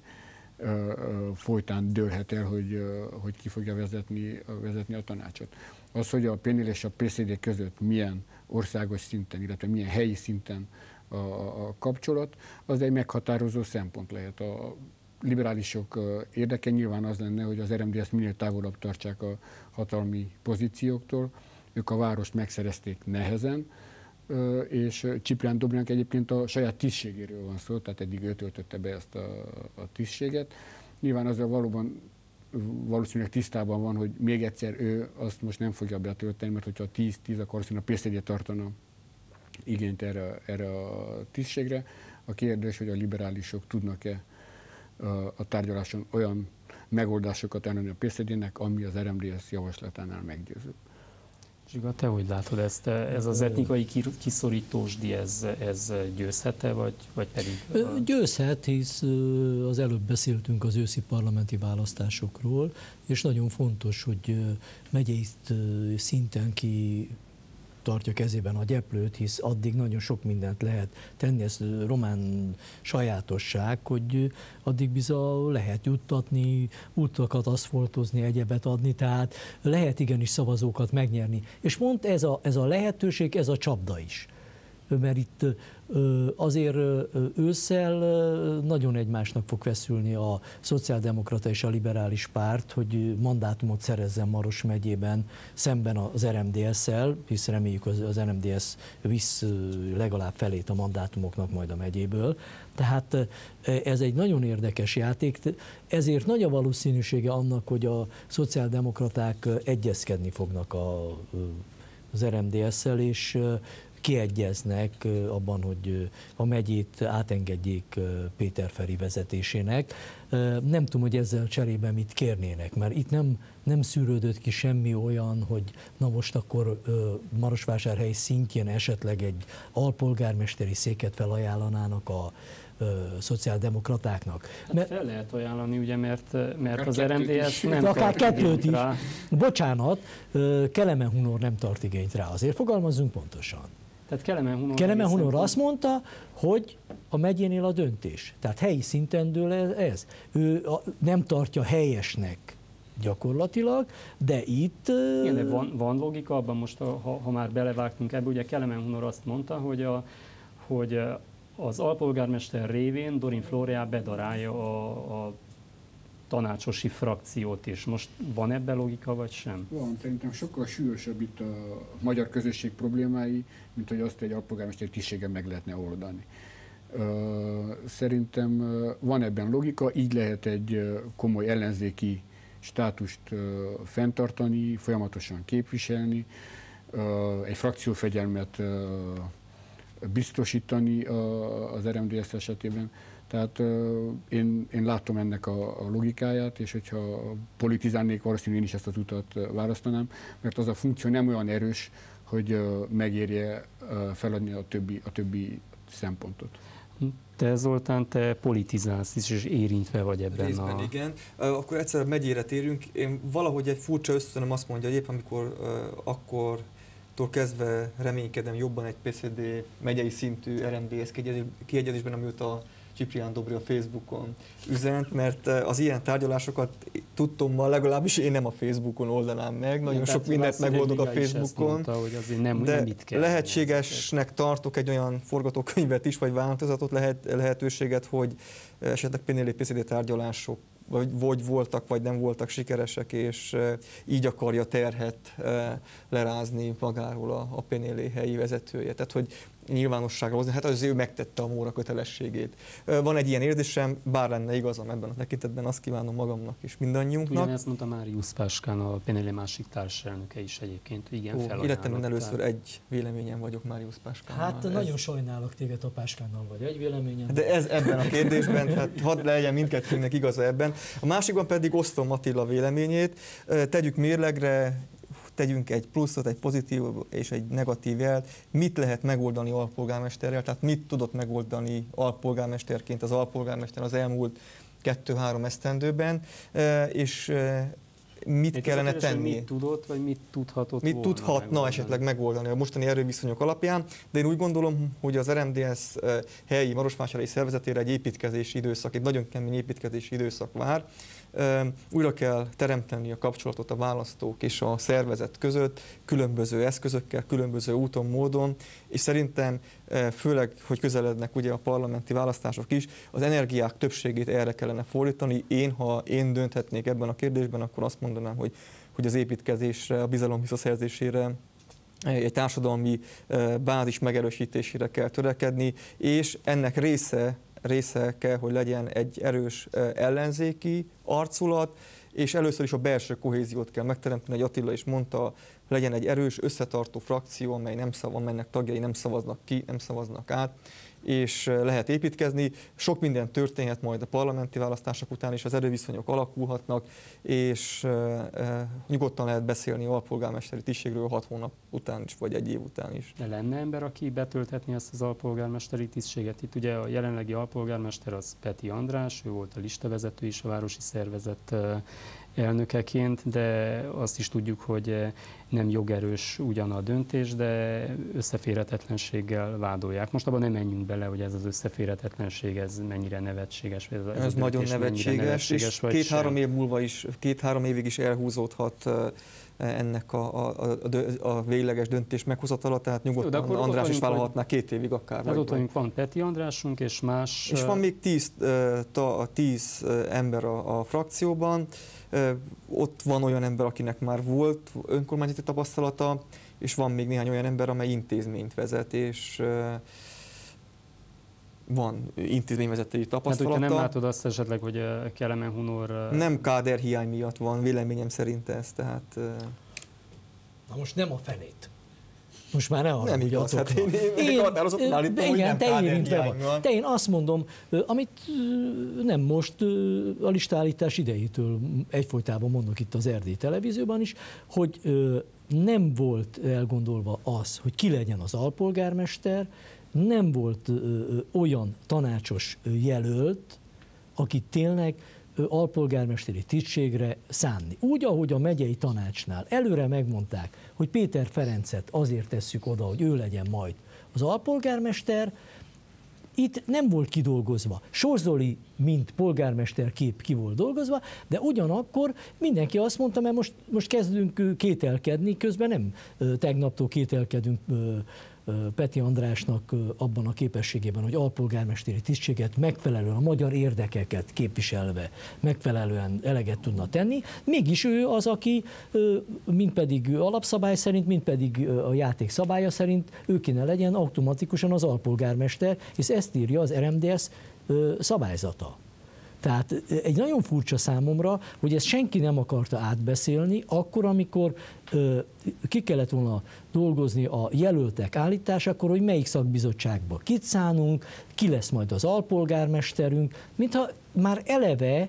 folytán dőlhet el, hogy ki fogja vezetni a tanácsot. Az, hogy a PNL és a PSD között milyen országos szinten, illetve milyen helyi szinten a kapcsolat, az egy meghatározó szempont lehet. A liberálisok érdeke nyilván az lenne, hogy az RMDS minél távolabb tartsák a hatalmi pozícióktól. Ők a várost megszerezték nehezen, és Ciprián Dobrynak egyébként a saját tisztségéről van szó, tehát eddig ő töltötte be ezt a tisztséget. Nyilván azzal valószínűleg tisztában van, hogy még egyszer ő azt most nem fogja betölteni, mert hogyha 10-10, akkor valószínűleg a PSD tartana igényt erre a tisztségre. A kérdés, hogy a liberálisok tudnak-e a tárgyaláson olyan megoldásokat ellenni a PSD-nek, ami az RMDS javaslatánál meggyőző. Zsiga, te hogy látod ezt? Ez az etnikai kiszorítósdi, ez győzhet-e, vagy pedig? Győzhet, hisz az előbb beszéltünk az őszi parlamenti választásokról, és nagyon fontos, hogy megyei szinten ki tartja kezében a gyeplőt, hisz addig nagyon sok mindent lehet tenni, ez román sajátosság, hogy addig bizony lehet juttatni, utakat aszfaltozni, egyebet adni, tehát lehet igenis szavazókat megnyerni. És pont ez a lehetőség, ez a csapda is. Mert itt azért ősszel nagyon egymásnak fog feszülni a szociáldemokrata és a liberális párt, hogy mandátumot szerezzen Maros megyében szemben az RMDS-szel, hisz reméljük az RMDS visz legalább felét a mandátumoknak majd a megyéből. Tehát ez egy nagyon érdekes játék, ezért nagy a valószínűsége annak, hogy a szociáldemokraták egyezkedni fognak az RMDS-szel, és kiegyeznek abban, hogy a megyét átengedjék Péter Feri vezetésének. Nem tudom, hogy ezzel cserében mit kérnének, mert itt nem szűrődött ki semmi olyan, hogy na most akkor Marosvásárhely szintjén esetleg egy alpolgármesteri széket felajánlanának a szociáldemokratáknak. Hát fel lehet ajánlani, ugye, mert az RMDS nem akár tart kettőt is. rá. Bocsánat, Kelemen Hunor nem tart igényt rá, azért fogalmazzunk pontosan. Tehát Kelemen Hunor azt mondta, hogy a megyénél a döntés. Tehát helyi szinten dől ez. Ő nem tartja helyesnek gyakorlatilag, de itt... Igen, de van logika abban most, ha már belevágtunk ebbe, ugye Kelemen Hunor azt mondta, hogy az alpolgármester révén Dorin Flóriá bedarálja a tanácsosi frakciót is. Most van ebben logika, vagy sem? Van, szerintem sokkal súlyosabb itt a magyar közösség problémái, mint hogy azt egy alpolgármester tisztségen meg lehetne oldani. Szerintem van ebben logika, így lehet egy komoly ellenzéki státust fenntartani, folyamatosan képviselni, egy frakciófegyelmet biztosítani az RMDS esetében. Tehát én látom ennek a logikáját, és hogyha politizálnék, valószínűleg én is ezt az utat választanám, mert az a funkció nem olyan erős, hogy megérje feladni a többi szempontot. Te, Zoltán, te politizálsz is, és érintve vagy ebben részben, igen. Akkor egyszer megyére térünk. Én valahogy egy furcsa ösztönöm azt mondja, hogy épp amikor akkortól kezdve reménykedem jobban egy PCD megyei szintű RMDS kiegyezésben, amióta a Ciprián Dobri a Facebookon üzent, mert az ilyen tárgyalásokat tudtommal legalábbis én nem a Facebookon oldanám meg, nagyon sok mindent megoldok a Facebookon, mondta, hogy azért nem itt kell. Lehetségesnek tartok egy olyan forgatókönyvet is, vagy változatot, lehetőséget, hogy esetleg PCD tárgyalások vagy voltak, vagy nem voltak sikeresek, és így akarja terhet lerázni magáról a PNL helyi vezetője. Tehát, hogy nyilvánosságra hozni, hát az ő megtette a Móra kötelességét. Van egy ilyen érzésem, bár lenne igazam ebben a tekintetben, azt kívánom magamnak és mindannyiunknak. Ugyanezt mondta Máriusz Páskán, a PNL másik társelnöke is egyébként. Igen, életemben először egy véleményen vagyok Máriusz Páskánnal. Hát nagyon sajnálok téged, a Páskánnal vagy egy véleményen. De ez ebben a kérdésben, hát hadd legyen mindkettőnknek igaza ebben. A másikban pedig osztom Attila véleményét, tegyük mérlegre, tegyünk egy pluszot, egy pozitív és egy negatív jelet, mit lehet megoldani alpolgármesterrel, tehát mit tudott megoldani alpolgármesterként az alpolgármester az elmúlt 2-3 esztendőben, és mit kellene tenni. Mit tudott, vagy mit tudhatott mit tudhatna esetleg megoldani a mostani erőviszonyok alapján, de én úgy gondolom, hogy az RMDS helyi marosvásárhelyi szervezetére egy építkezési időszak, egy nagyon kemény építkezési időszak vár. Újra kell teremteni a kapcsolatot a választók és a szervezet között, különböző eszközökkel, különböző úton, módon, és szerintem főleg, hogy közelednek ugye a parlamenti választások is, az energiák többségét erre kellene fordítani. Ha én dönthetnék ebben a kérdésben, akkor azt mondanám, hogy az építkezésre, a bizalom visszaszerzésére, egy társadalmi bázis megerősítésére kell törekedni, és ennek része kell, hogy legyen egy erős ellenzéki arculat, és először is a belső kohéziót kell megteremteni, hogy Attila is mondta, legyen egy erős, összetartó frakció, amelynek tagjai nem szavaznak ki, nem szavaznak át, és lehet építkezni. Sok minden történhet majd a parlamenti választások után is, az erőviszonyok alakulhatnak, és nyugodtan lehet beszélni alpolgármesteri tisztségről 6 hónap után is, vagy 1 év után is. De lenne ember, aki betölthetné ezt az alpolgármesteri tisztséget? Itt ugye a jelenlegi alpolgármester az Peti András, ő volt a listavezető is a városi szervezet elnökeként, de azt is tudjuk, hogy nem jogerős ugyan a döntés, de összeférhetetlenséggel vádolják. Most abban nem menjünk bele, hogy ez az összeférhetetlenség, ez mennyire nevetséges. Ez nagyon nevetséges, és 2-3 év múlva is, 2-3 évig is elhúzódhat ennek a végleges döntés meghozatala, tehát nyugodtan András is vállalhatná 2 évig akár. Hát ott van Peti Andrásunk és más. És van még 10 ember a frakcióban, ott van olyan ember, akinek már volt önkormányzati tapasztalata, és van még néhány olyan ember, amely intézményt vezet, és van intézményvezetői tapasztalata. Hát, hogyha nem látod azt esetleg, hogy Kelemen Hunor... Nem káderhiány miatt van, véleményem szerint ez, tehát... Na most nem a fenét. Most már ne arra, nem igaz, hát te én azt mondom, amit nem most a listállítás idejétől egyfolytában mondok itt az Erdély Televízióban is, hogy nem volt elgondolva az, hogy ki legyen az alpolgármester, nem volt olyan tanácsos jelölt, akit tényleg alpolgármesteri tisztségre szánni. Úgy, ahogy a megyei tanácsnál előre megmondták, hogy Péter Ferencet azért tesszük oda, hogy ő legyen majd az alpolgármester, itt nem volt kidolgozva. Sors Zoli, mint polgármester kép ki volt dolgozva, de ugyanakkor mindenki azt mondta, mert most kezdünk kételkedni, közben nem tegnaptól kételkedünk Peti Andrásnak abban a képességében, hogy alpolgármesteri tisztséget megfelelően a magyar érdekeket képviselve megfelelően eleget tudna tenni. Mégis ő az, aki mind pedig alapszabály szerint, mind pedig a játék szabálya szerint ő kéne legyen automatikusan az alpolgármester, és ezt írja az RMDS szabályzata. Tehát egy nagyon furcsa számomra, hogy ezt senki nem akarta átbeszélni, akkor, amikor ki kellett volna dolgozni a jelöltek állításakor, hogy melyik szakbizottságba kit szánunk, ki lesz majd az alpolgármesterünk, mintha már eleve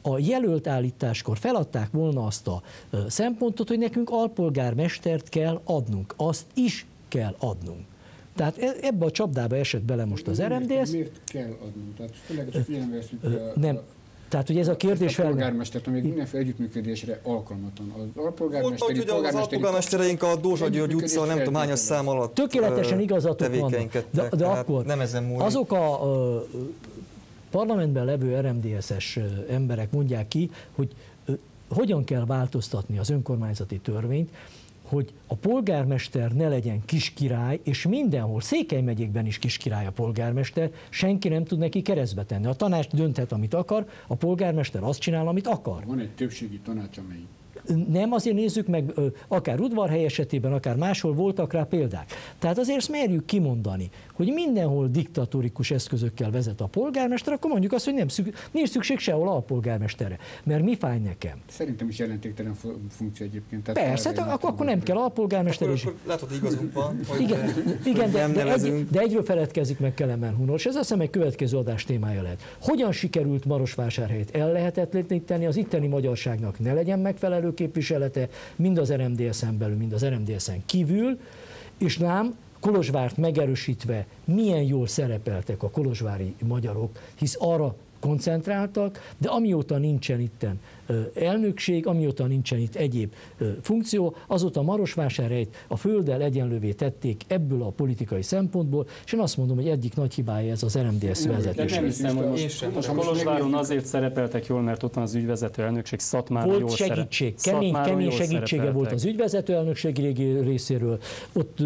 a jelölt állításkor feladták volna azt a szempontot, hogy nekünk alpolgármestert kell adnunk, azt is kell adnunk. Tehát ebbe a csapdába esett bele most az RMDSZ. Miért kell adnunk? Tehát főleg, hogy figyelembe veszünk nem. Tehát ugye ez a kérdés a polgármestert, amíg mindenféle együttműködésre alkalmatlan. Az alpolgármesteri, az alpolgármestereink a Dózsa György utca, nem tudom hányas szám alatt tökéletesen igazatok vannak, de akkor nem ezen múlik. Azok a parlamentben levő RMDSZ-es emberek mondják ki, hogy hogyan kell változtatni az önkormányzati törvényt, hogy a polgármester ne legyen kiskirály, és mindenhol, Székely megyékben is kiskirály a polgármester, senki nem tud neki keresztbe tenni. A tanács dönthet, amit akar, a polgármester azt csinál, amit akar. Van egy többségi tanács, amely... Nem, azért nézzük meg, akár Udvarhely esetében, akár máshol voltak rá példák. Tehát azért ezt merjük kimondani, hogy mindenhol diktatórikus eszközökkel vezet a polgármester, akkor mondjuk azt, hogy nincs szükség sehol alpolgármesterre. Mert mi fáj nekem? Szerintem is jelentéktelen funkció egyébként. Tehát persze, akkor nem kell alpolgármester is. Akkor látod, igazunk van. Igen, de egyről feledkezik meg Kelemen Hunor, és ez azt hiszem egy következő adás témája lehet. Hogyan sikerült Marosvásárhelyet ellehetetleníteni, az itteni magyarságnak ne legyen megfelelő képviselete, mind az RMDSZ-en belül, mind az RMDSZ-en kívül, és lám Kolozsvárt megerősítve milyen jól szerepeltek a kolozsvári magyarok, hisz arra koncentráltak, de amióta nincsen itten elnökség, amióta nincsen itt egyéb funkció, azóta Marosvásárhelyt a földdel egyenlővé tették ebből a politikai szempontból, és én azt mondom, hogy egyik nagy hibája ez az RMDSZ vezetőség. Nem hiszem, hogy most Kolozsváron azért szerepeltek jól, mert ott van az ügyvezető elnökség, Szatmáron volt jól segítség, kemény segítsége volt az ügyvezető elnökség részéről, ott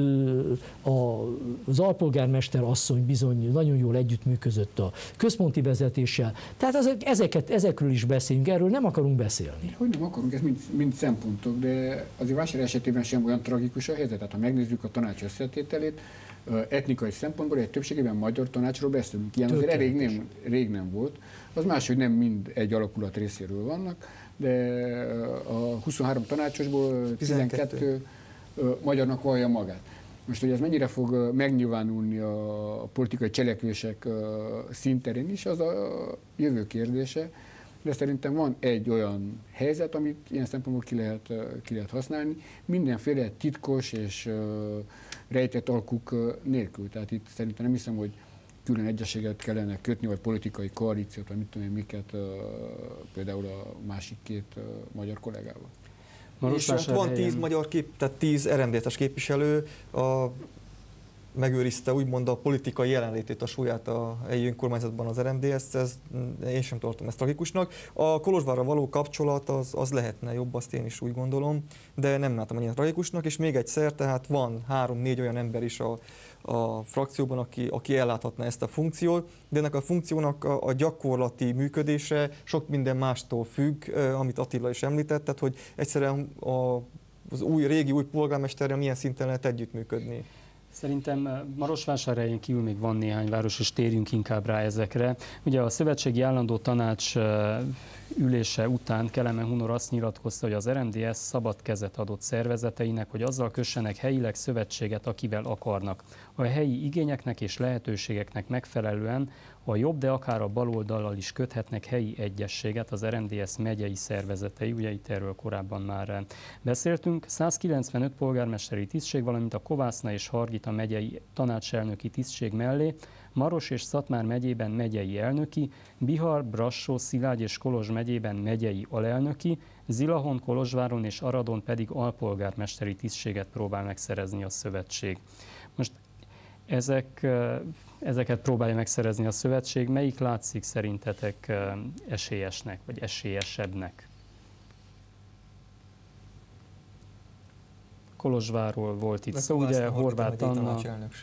az alpolgármester asszony bizony nagyon jól együttműködött a központi vezetéssel, tehát ezekről is beszélünk, erről nem akarunk beszélni. Hogy nem akarunk, ez mind szempontok, de azért Vásárhely esetében sem olyan tragikus a helyzet. Tehát ha megnézzük a tanács összetételét, etnikai szempontból egy többségében magyar tanácsról beszélünk. Ilyen azért rég nem volt. Az más, hogy nem mind egy alakulat részéről vannak, de a 23 tanácsosból 12 magyarnak vallja magát. Most, hogy ez mennyire fog megnyilvánulni a politikai cselekvések színterén is, az a jövő kérdése. De szerintem van egy olyan helyzet, amit ilyen szempontból ki lehet használni, mindenféle titkos és rejtett alkuk nélkül. Tehát itt szerintem nem hiszem, hogy külön egyességet kellene kötni, vagy politikai koalíciót, vagy mit tudom én miket, például a másik két magyar kollégával. És van 10 magyar tehát 10 RMDSZ-es képviselő, megőrizte úgymond a politikai jelenlétét, a súlyát a helyi önkormányzatban az RMDSZ, én sem tartom ezt tragikusnak. A Kolozsvárra való kapcsolat az lehetne jobb, azt én is úgy gondolom, de nem látom annyira tragikusnak, és még egyszer, tehát van 3-4 olyan ember is a frakcióban, aki elláthatna ezt a funkciót, de ennek a funkciónak a gyakorlati működése sok minden mástól függ, amit Attila is említett, tehát hogy egyszerűen az régi új polgármesterrel milyen szinten lehet együttműködni. Szerintem Marosvásárhelyen kívül még van néhány város, és térjünk inkább rá ezekre. Ugye a Szövetségi Állandó Tanács ülése után Kelemen Hunor azt nyilatkozta, hogy az RMDSZ szabad kezet adott szervezeteinek, hogy azzal kössenek helyileg szövetséget, akivel akarnak. A helyi igényeknek és lehetőségeknek megfelelően a jobb, de akár a baloldallal is köthetnek helyi egyességet az RMDSZ megyei szervezetei, ugye itt erről korábban már beszéltünk. 195 polgármesteri tisztség, valamint a Kovászna és Hargita megyei tanácselnöki tisztség mellé Maros és Szatmár megyében megyei elnöki, Bihar, Brassó, Szilágy és Kolozs megyében megyei alelnöki, Zilahon, Kolozsváron és Aradon pedig alpolgármesteri tisztséget próbál megszerezni a szövetség. Most ezeket próbálja megszerezni a szövetség. Melyik látszik szerintetek esélyesnek, vagy esélyesebbnek? Kolozsvárról volt itt szó, ugye Horváth Anna.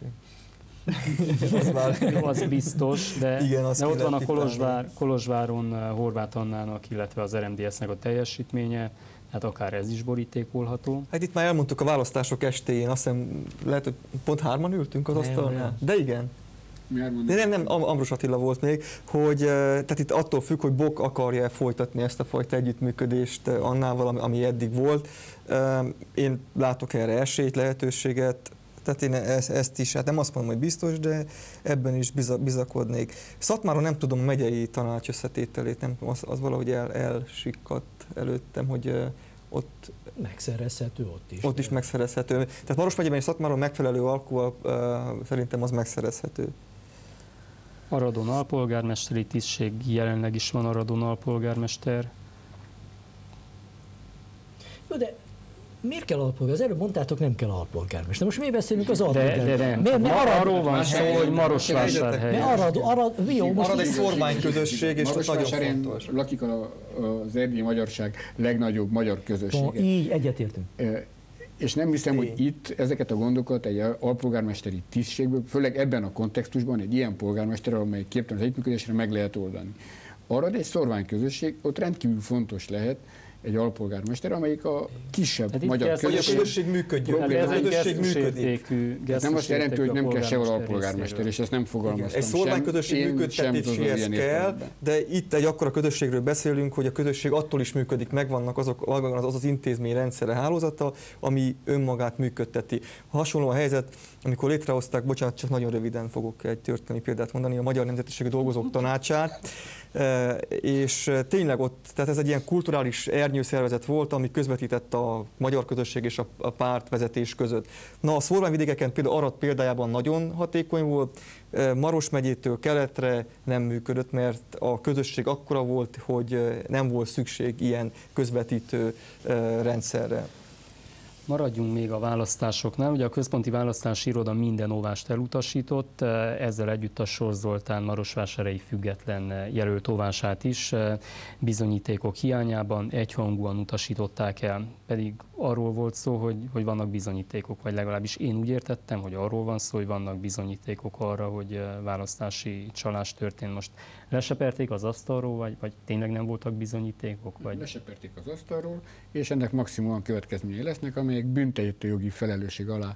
Az biztos, de, igen, de ott van a Kolozsváron Horváth Annának, illetve az RMDSZ-nek a teljesítménye, hát akár ez is borítékolható. Hát itt már elmondtuk a választások estéjén, azt hiszem lehet, hogy pont 3-an ültünk az asztalnál. De igen. Nem, Ambros Attila volt még, hogy tehát itt attól függ, hogy Bok akarja folytatni ezt a fajta együttműködést Annával, ami eddig volt. Én látok erre esélyt, lehetőséget, tehát én ezt is, hát nem azt mondom, hogy biztos, de ebben is bizakodnék. Szatmáron nem tudom a megyei tanács összetételét, nem tudom, az valahogy elsikkadt előttem, hogy ott megszerezhető ott is. Ott is megszerezhető. Tehát Maros megyében és Szatmáron megfelelő alkú szerintem az megszerezhető. Aradon alpolgármesteri tisztség, jelenleg is van Aradon alpolgármester. Jó, de miért kell alpolgármester? Az előbb mondtátok, nem kell alpolgármester. Most miért beszélünk az alpolgármesterről? De arról van szó, hogy Marosvásárhelyen. Arad egy szórványközösség, és ott nagyon fontos. Lakik az erdélyi magyarság legnagyobb magyar közössége. Így egyetértünk. És nem hiszem, hogy itt ezeket a gondokat egy alpolgármesteri tisztségből, főleg ebben a kontextusban egy ilyen polgármester, amely képtelen az együttműködésre meg lehet oldani. Arad egy szórványközösség, ott rendkívül fontos lehet egy alpolgármester, amelyik a kisebb magyar közösség működjön. Ez egy gesztusértékű. Nem azt jelenti, hogy nem kell sehol alpolgármester, és ezt nem fogalmaztam. Egy szórványközösség működtetéséhez kell, de itt egy akkora közösségről beszélünk, hogy a közösség attól is működik, megvannak az intézmény rendszere, hálózata, ami önmagát működteti. Hasonló a helyzet, amikor létrehozták, bocsánat, csak nagyon röviden fogok egy történelmi példát mondani, a Magyar Nemzetiségi Dolgozók Tanácsát, és tényleg ott, tehát ez egy ilyen kulturális ernyőszervezet volt, ami közvetített a magyar közösség és a pártvezetés között. Na, a szórványvidékeken például Arad példájában nagyon hatékony volt, Maros megyétől keletre nem működött, mert a közösség akkora volt, hogy nem volt szükség ilyen közvetítő rendszerre. Maradjunk még a választásoknál. Ugye a Központi Választási Iroda minden óvást elutasított, ezzel együtt a Sors Zoltán marosvásárhelyi független jelölt óvását is bizonyítékok hiányában egyhangúan utasították el. Pedig arról volt szó, hogy vannak bizonyítékok, vagy legalábbis én úgy értettem, hogy arról van szó, hogy vannak bizonyítékok arra, hogy választási csalás történt. Most leseperték az asztalról, vagy tényleg nem voltak bizonyítékok? Vagy... Leseperték az asztalról, és ennek maximum következményei lesznek, amelyek büntetőjogi felelősség alá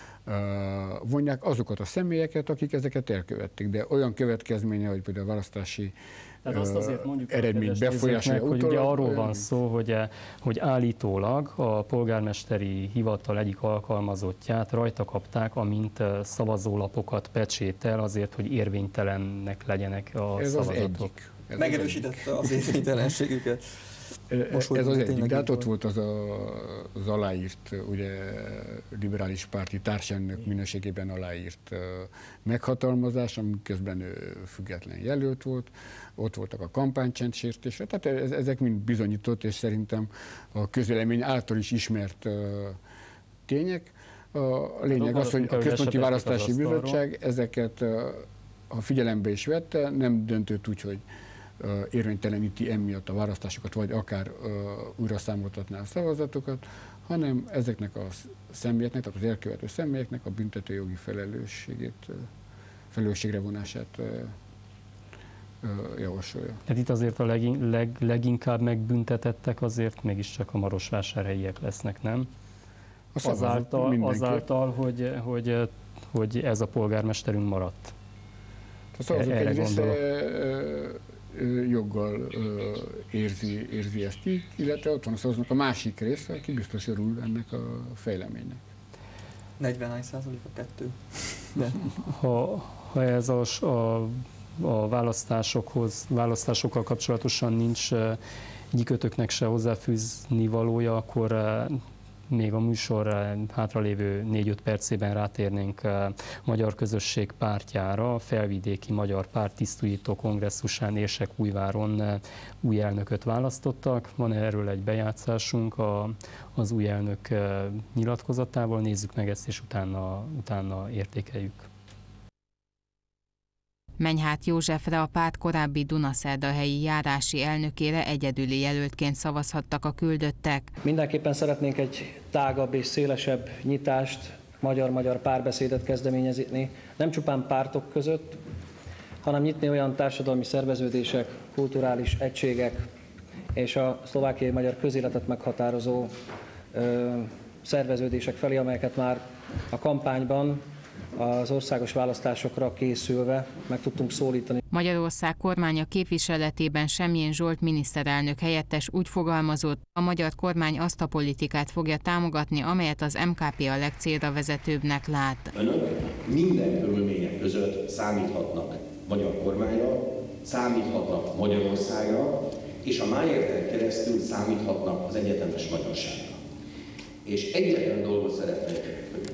vonják azokat a személyeket, akik ezeket elkövették. De olyan következménye, hogy például a választási eredmény befolyásolja hogy ugye arról van szó, hogy állítólag a polgármesteri hivatal egyik alkalmazottját rajta kapták, amint szavazólapokat pecsétel azért, hogy érvénytelennek legyenek a szavazatok. Megerősítette az érvénytelenségüket. Ez az egyik, de hát ott volt az aláírt, ugye liberális párti társelnök minőségében aláírt meghatalmazás, amiközben ő független jelölt volt, ott voltak a kampánycsendsértésre, tehát ezek mind bizonyított, és szerintem a közvélemény által is ismert tények. A lényeg az, hogy a Központi Választási Bizottság ezeket, ha figyelembe is vette, nem döntött úgy, hogy érvényteleníti emiatt a választásokat, vagy akár újra számoltatná a szavazatokat, hanem ezeknek a személyeknek, tehát az elkövető személyeknek a büntetőjogi felelősségre vonását javasolja. Hát itt azért a leginkább megbüntetettek azért mégiscsak a marosvásárhelyiek lesznek, nem? Azáltal, hogy ez a polgármesterünk maradt. A szavazók egy része joggal érzi ezt így, illetve ott van a szavazóknak a másik része, aki biztos örül ennek a fejleménynek. 40% a kettő. De. Ha ez a választásokkal kapcsolatosan nincs gyikötöknek se hozzáfűzni valója, akkor még a műsor hátralévő 4-5 percében rátérnénk Magyar Közösség pártjára. A Felvidéki Magyar Párt tisztújító kongresszusán Érsekújváron új elnököt választottak. Van erről egy bejátszásunk az új elnök nyilatkozatával. Nézzük meg ezt, és utána értékeljük. Menyhárt Józsefre, a párt korábbi Dunaszerdahelyi járási elnökére egyedüli jelöltként szavazhattak a küldöttek. Mindenképpen szeretnénk egy tágabb és szélesebb nyitást, magyar-magyar párbeszédet kezdeményezni, nem csupán pártok között, hanem nyitni olyan társadalmi szerveződések, kulturális egységek és a szlovákiai magyar közéletet meghatározó szerveződések felé, amelyeket már a kampányban az országos választásokra készülve meg tudtunk szólítani. Magyarország kormánya képviseletében Semjén Zsolt miniszterelnök helyettes úgy fogalmazott, a magyar kormány azt a politikát fogja támogatni, amelyet az MKP a legcélra vezetőbbnek lát. Önök minden körülmények között számíthatnak magyar kormányra, számíthatnak Magyarországra, és a májérten keresztül számíthatnak az egyetemes magyarságra. És egyetlen dolgot szeretnék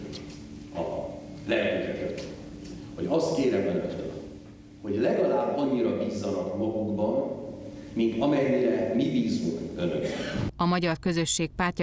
a lehetőket, hogy azt kérem önöktől, hogy legalább annyira bízzanak magukban, mint amennyire mi bízunk önökben. A Magyar Közösség Pártja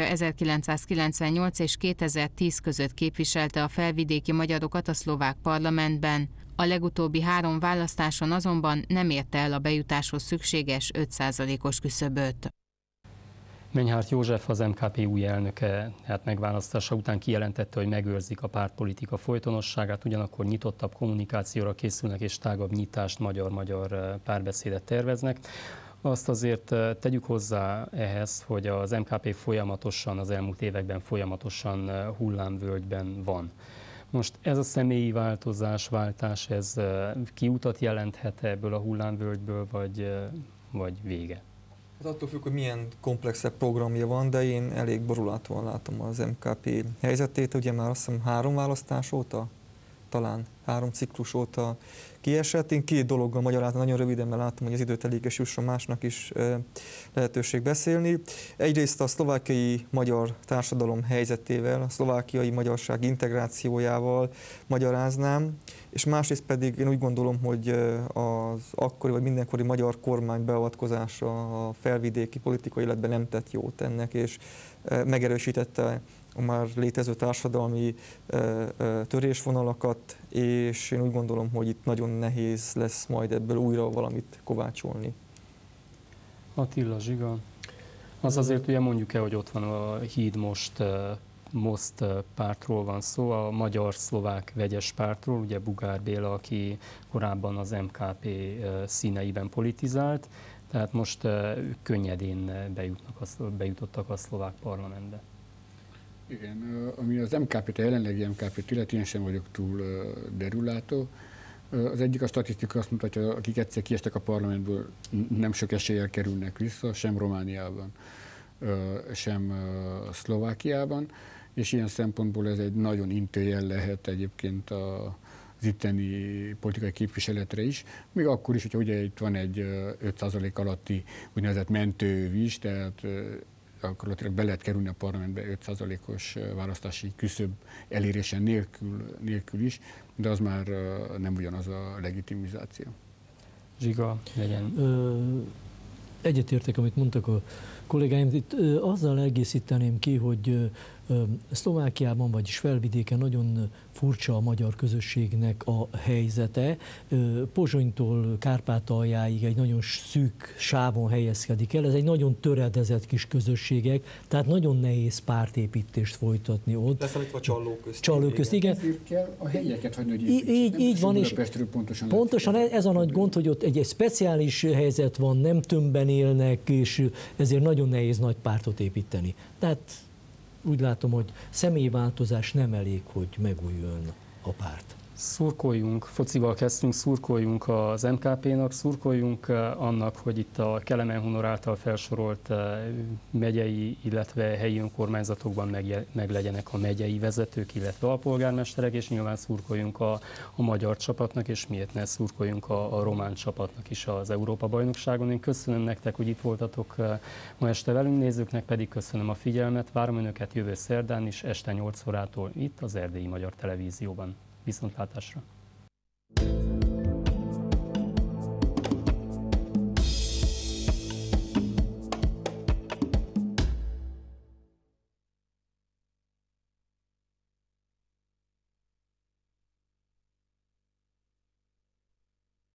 1998 és 2010 között képviselte a felvidéki magyarokat a szlovák parlamentben. A legutóbbi 3 választáson azonban nem érte el a bejutáshoz szükséges 5%-os küszöböt. Menyhárt József, az MKP új elnöke, megválasztása után kijelentette, hogy megőrzik a pártpolitika folytonosságát, ugyanakkor nyitottabb kommunikációra készülnek és tágabb nyitást, magyar-magyar párbeszédet terveznek. Azt azért tegyük hozzá ehhez, hogy az MKP folyamatosan, az elmúlt években folyamatosan hullámvölgyben van. Most ez a személyi váltás, ez kiutat jelenthet ebből a hullámvölgyből, vagy vége? Ez attól függ, hogy milyen komplexebb programja van, de én elég borulátóan látom az MKP helyzetét. Ugye már azt hiszem 3 választás óta, talán 3 ciklus óta kiesett. Én 2 dologgal magyarázom, nagyon röviden, mert látom, hogy az időt elég és jusson másnak is lehetőség beszélni. Egyrészt a szlovákiai magyar társadalom helyzetével, a szlovákiai magyarság integrációjával magyaráznám, és másrészt pedig én úgy gondolom, hogy az akkori vagy mindenkori magyar kormány beavatkozása a felvidéki politikai életben nem tett jót ennek, és megerősítette a már létező társadalmi törésvonalakat, és én úgy gondolom, hogy itt nagyon nehéz lesz majd ebből újra valamit kovácsolni. Attila, Zsiga, az azért ugye mondjuk el, hogy ott van a Híd Most pártról van szó, a magyar-szlovák vegyes pártról, ugye Bugár Béla, aki korábban az MKP színeiben politizált, tehát most könnyedén bejutottak a szlovák parlamentbe. Igen, ami az MKP-t, a jelenlegi MKP-t illeti, én sem vagyok túl derülátó. Az egyik a statisztika azt mutatja, akik egyszer kiestek a parlamentből, nem sok eséllyel kerülnek vissza, sem Romániában, sem Szlovákiában, és ilyen szempontból ez egy nagyon intőjel lehet egyébként az itteni politikai képviseletre is, még akkor is, hogyha ugye itt van egy 5% alatti úgynevezett mentővíz, tehát gyakorlatilag be lehet kerülni a parlamentbe 5%-os választási küszöb elérése nélkül is, de az már nem ugyanaz a legitimizáció. Zsiga, legyen. Egyetértek, amit mondtak a kollégáim. Itt azzal egészíteném ki, hogy Szlovákiában, vagyis felvidéken nagyon furcsa a magyar közösségnek a helyzete. Pozsonytól Kárpátaljáig egy nagyon szűk sávon helyezkedik el. Ez egy nagyon töredezett kis közösségek, tehát nagyon nehéz pártépítést folytatni ott. Leszámítva Csallóközt. Csallóközt, igen. Ezért kell a helyeket hagyni, hogy így van, és pontosan ez a nagy gond, hogy ott egy speciális helyzet van, nem tömbben élnek, és ezért nagyon nehéz nagy pártot építeni. Tehát úgy látom, hogy személyváltozás nem elég, hogy megújuljon a párt. Szurkoljunk, focival kezdtünk, szurkoljunk az MKP-nak, szurkoljunk annak, hogy itt a Kelemen Hunor által felsorolt megyei, illetve helyi önkormányzatokban meglegyenek a megyei vezetők, illetve alpolgármesterek, és nyilván szurkoljunk a magyar csapatnak, és miért ne szurkoljunk a román csapatnak is az Európa-bajnokságon. Én köszönöm nektek, hogy itt voltatok ma este velünk, nézőknek pedig köszönöm a figyelmet, várom önöket jövő szerdán is, este 8 órától itt az Erdélyi Magyar Televízióban. Viszontlátásra!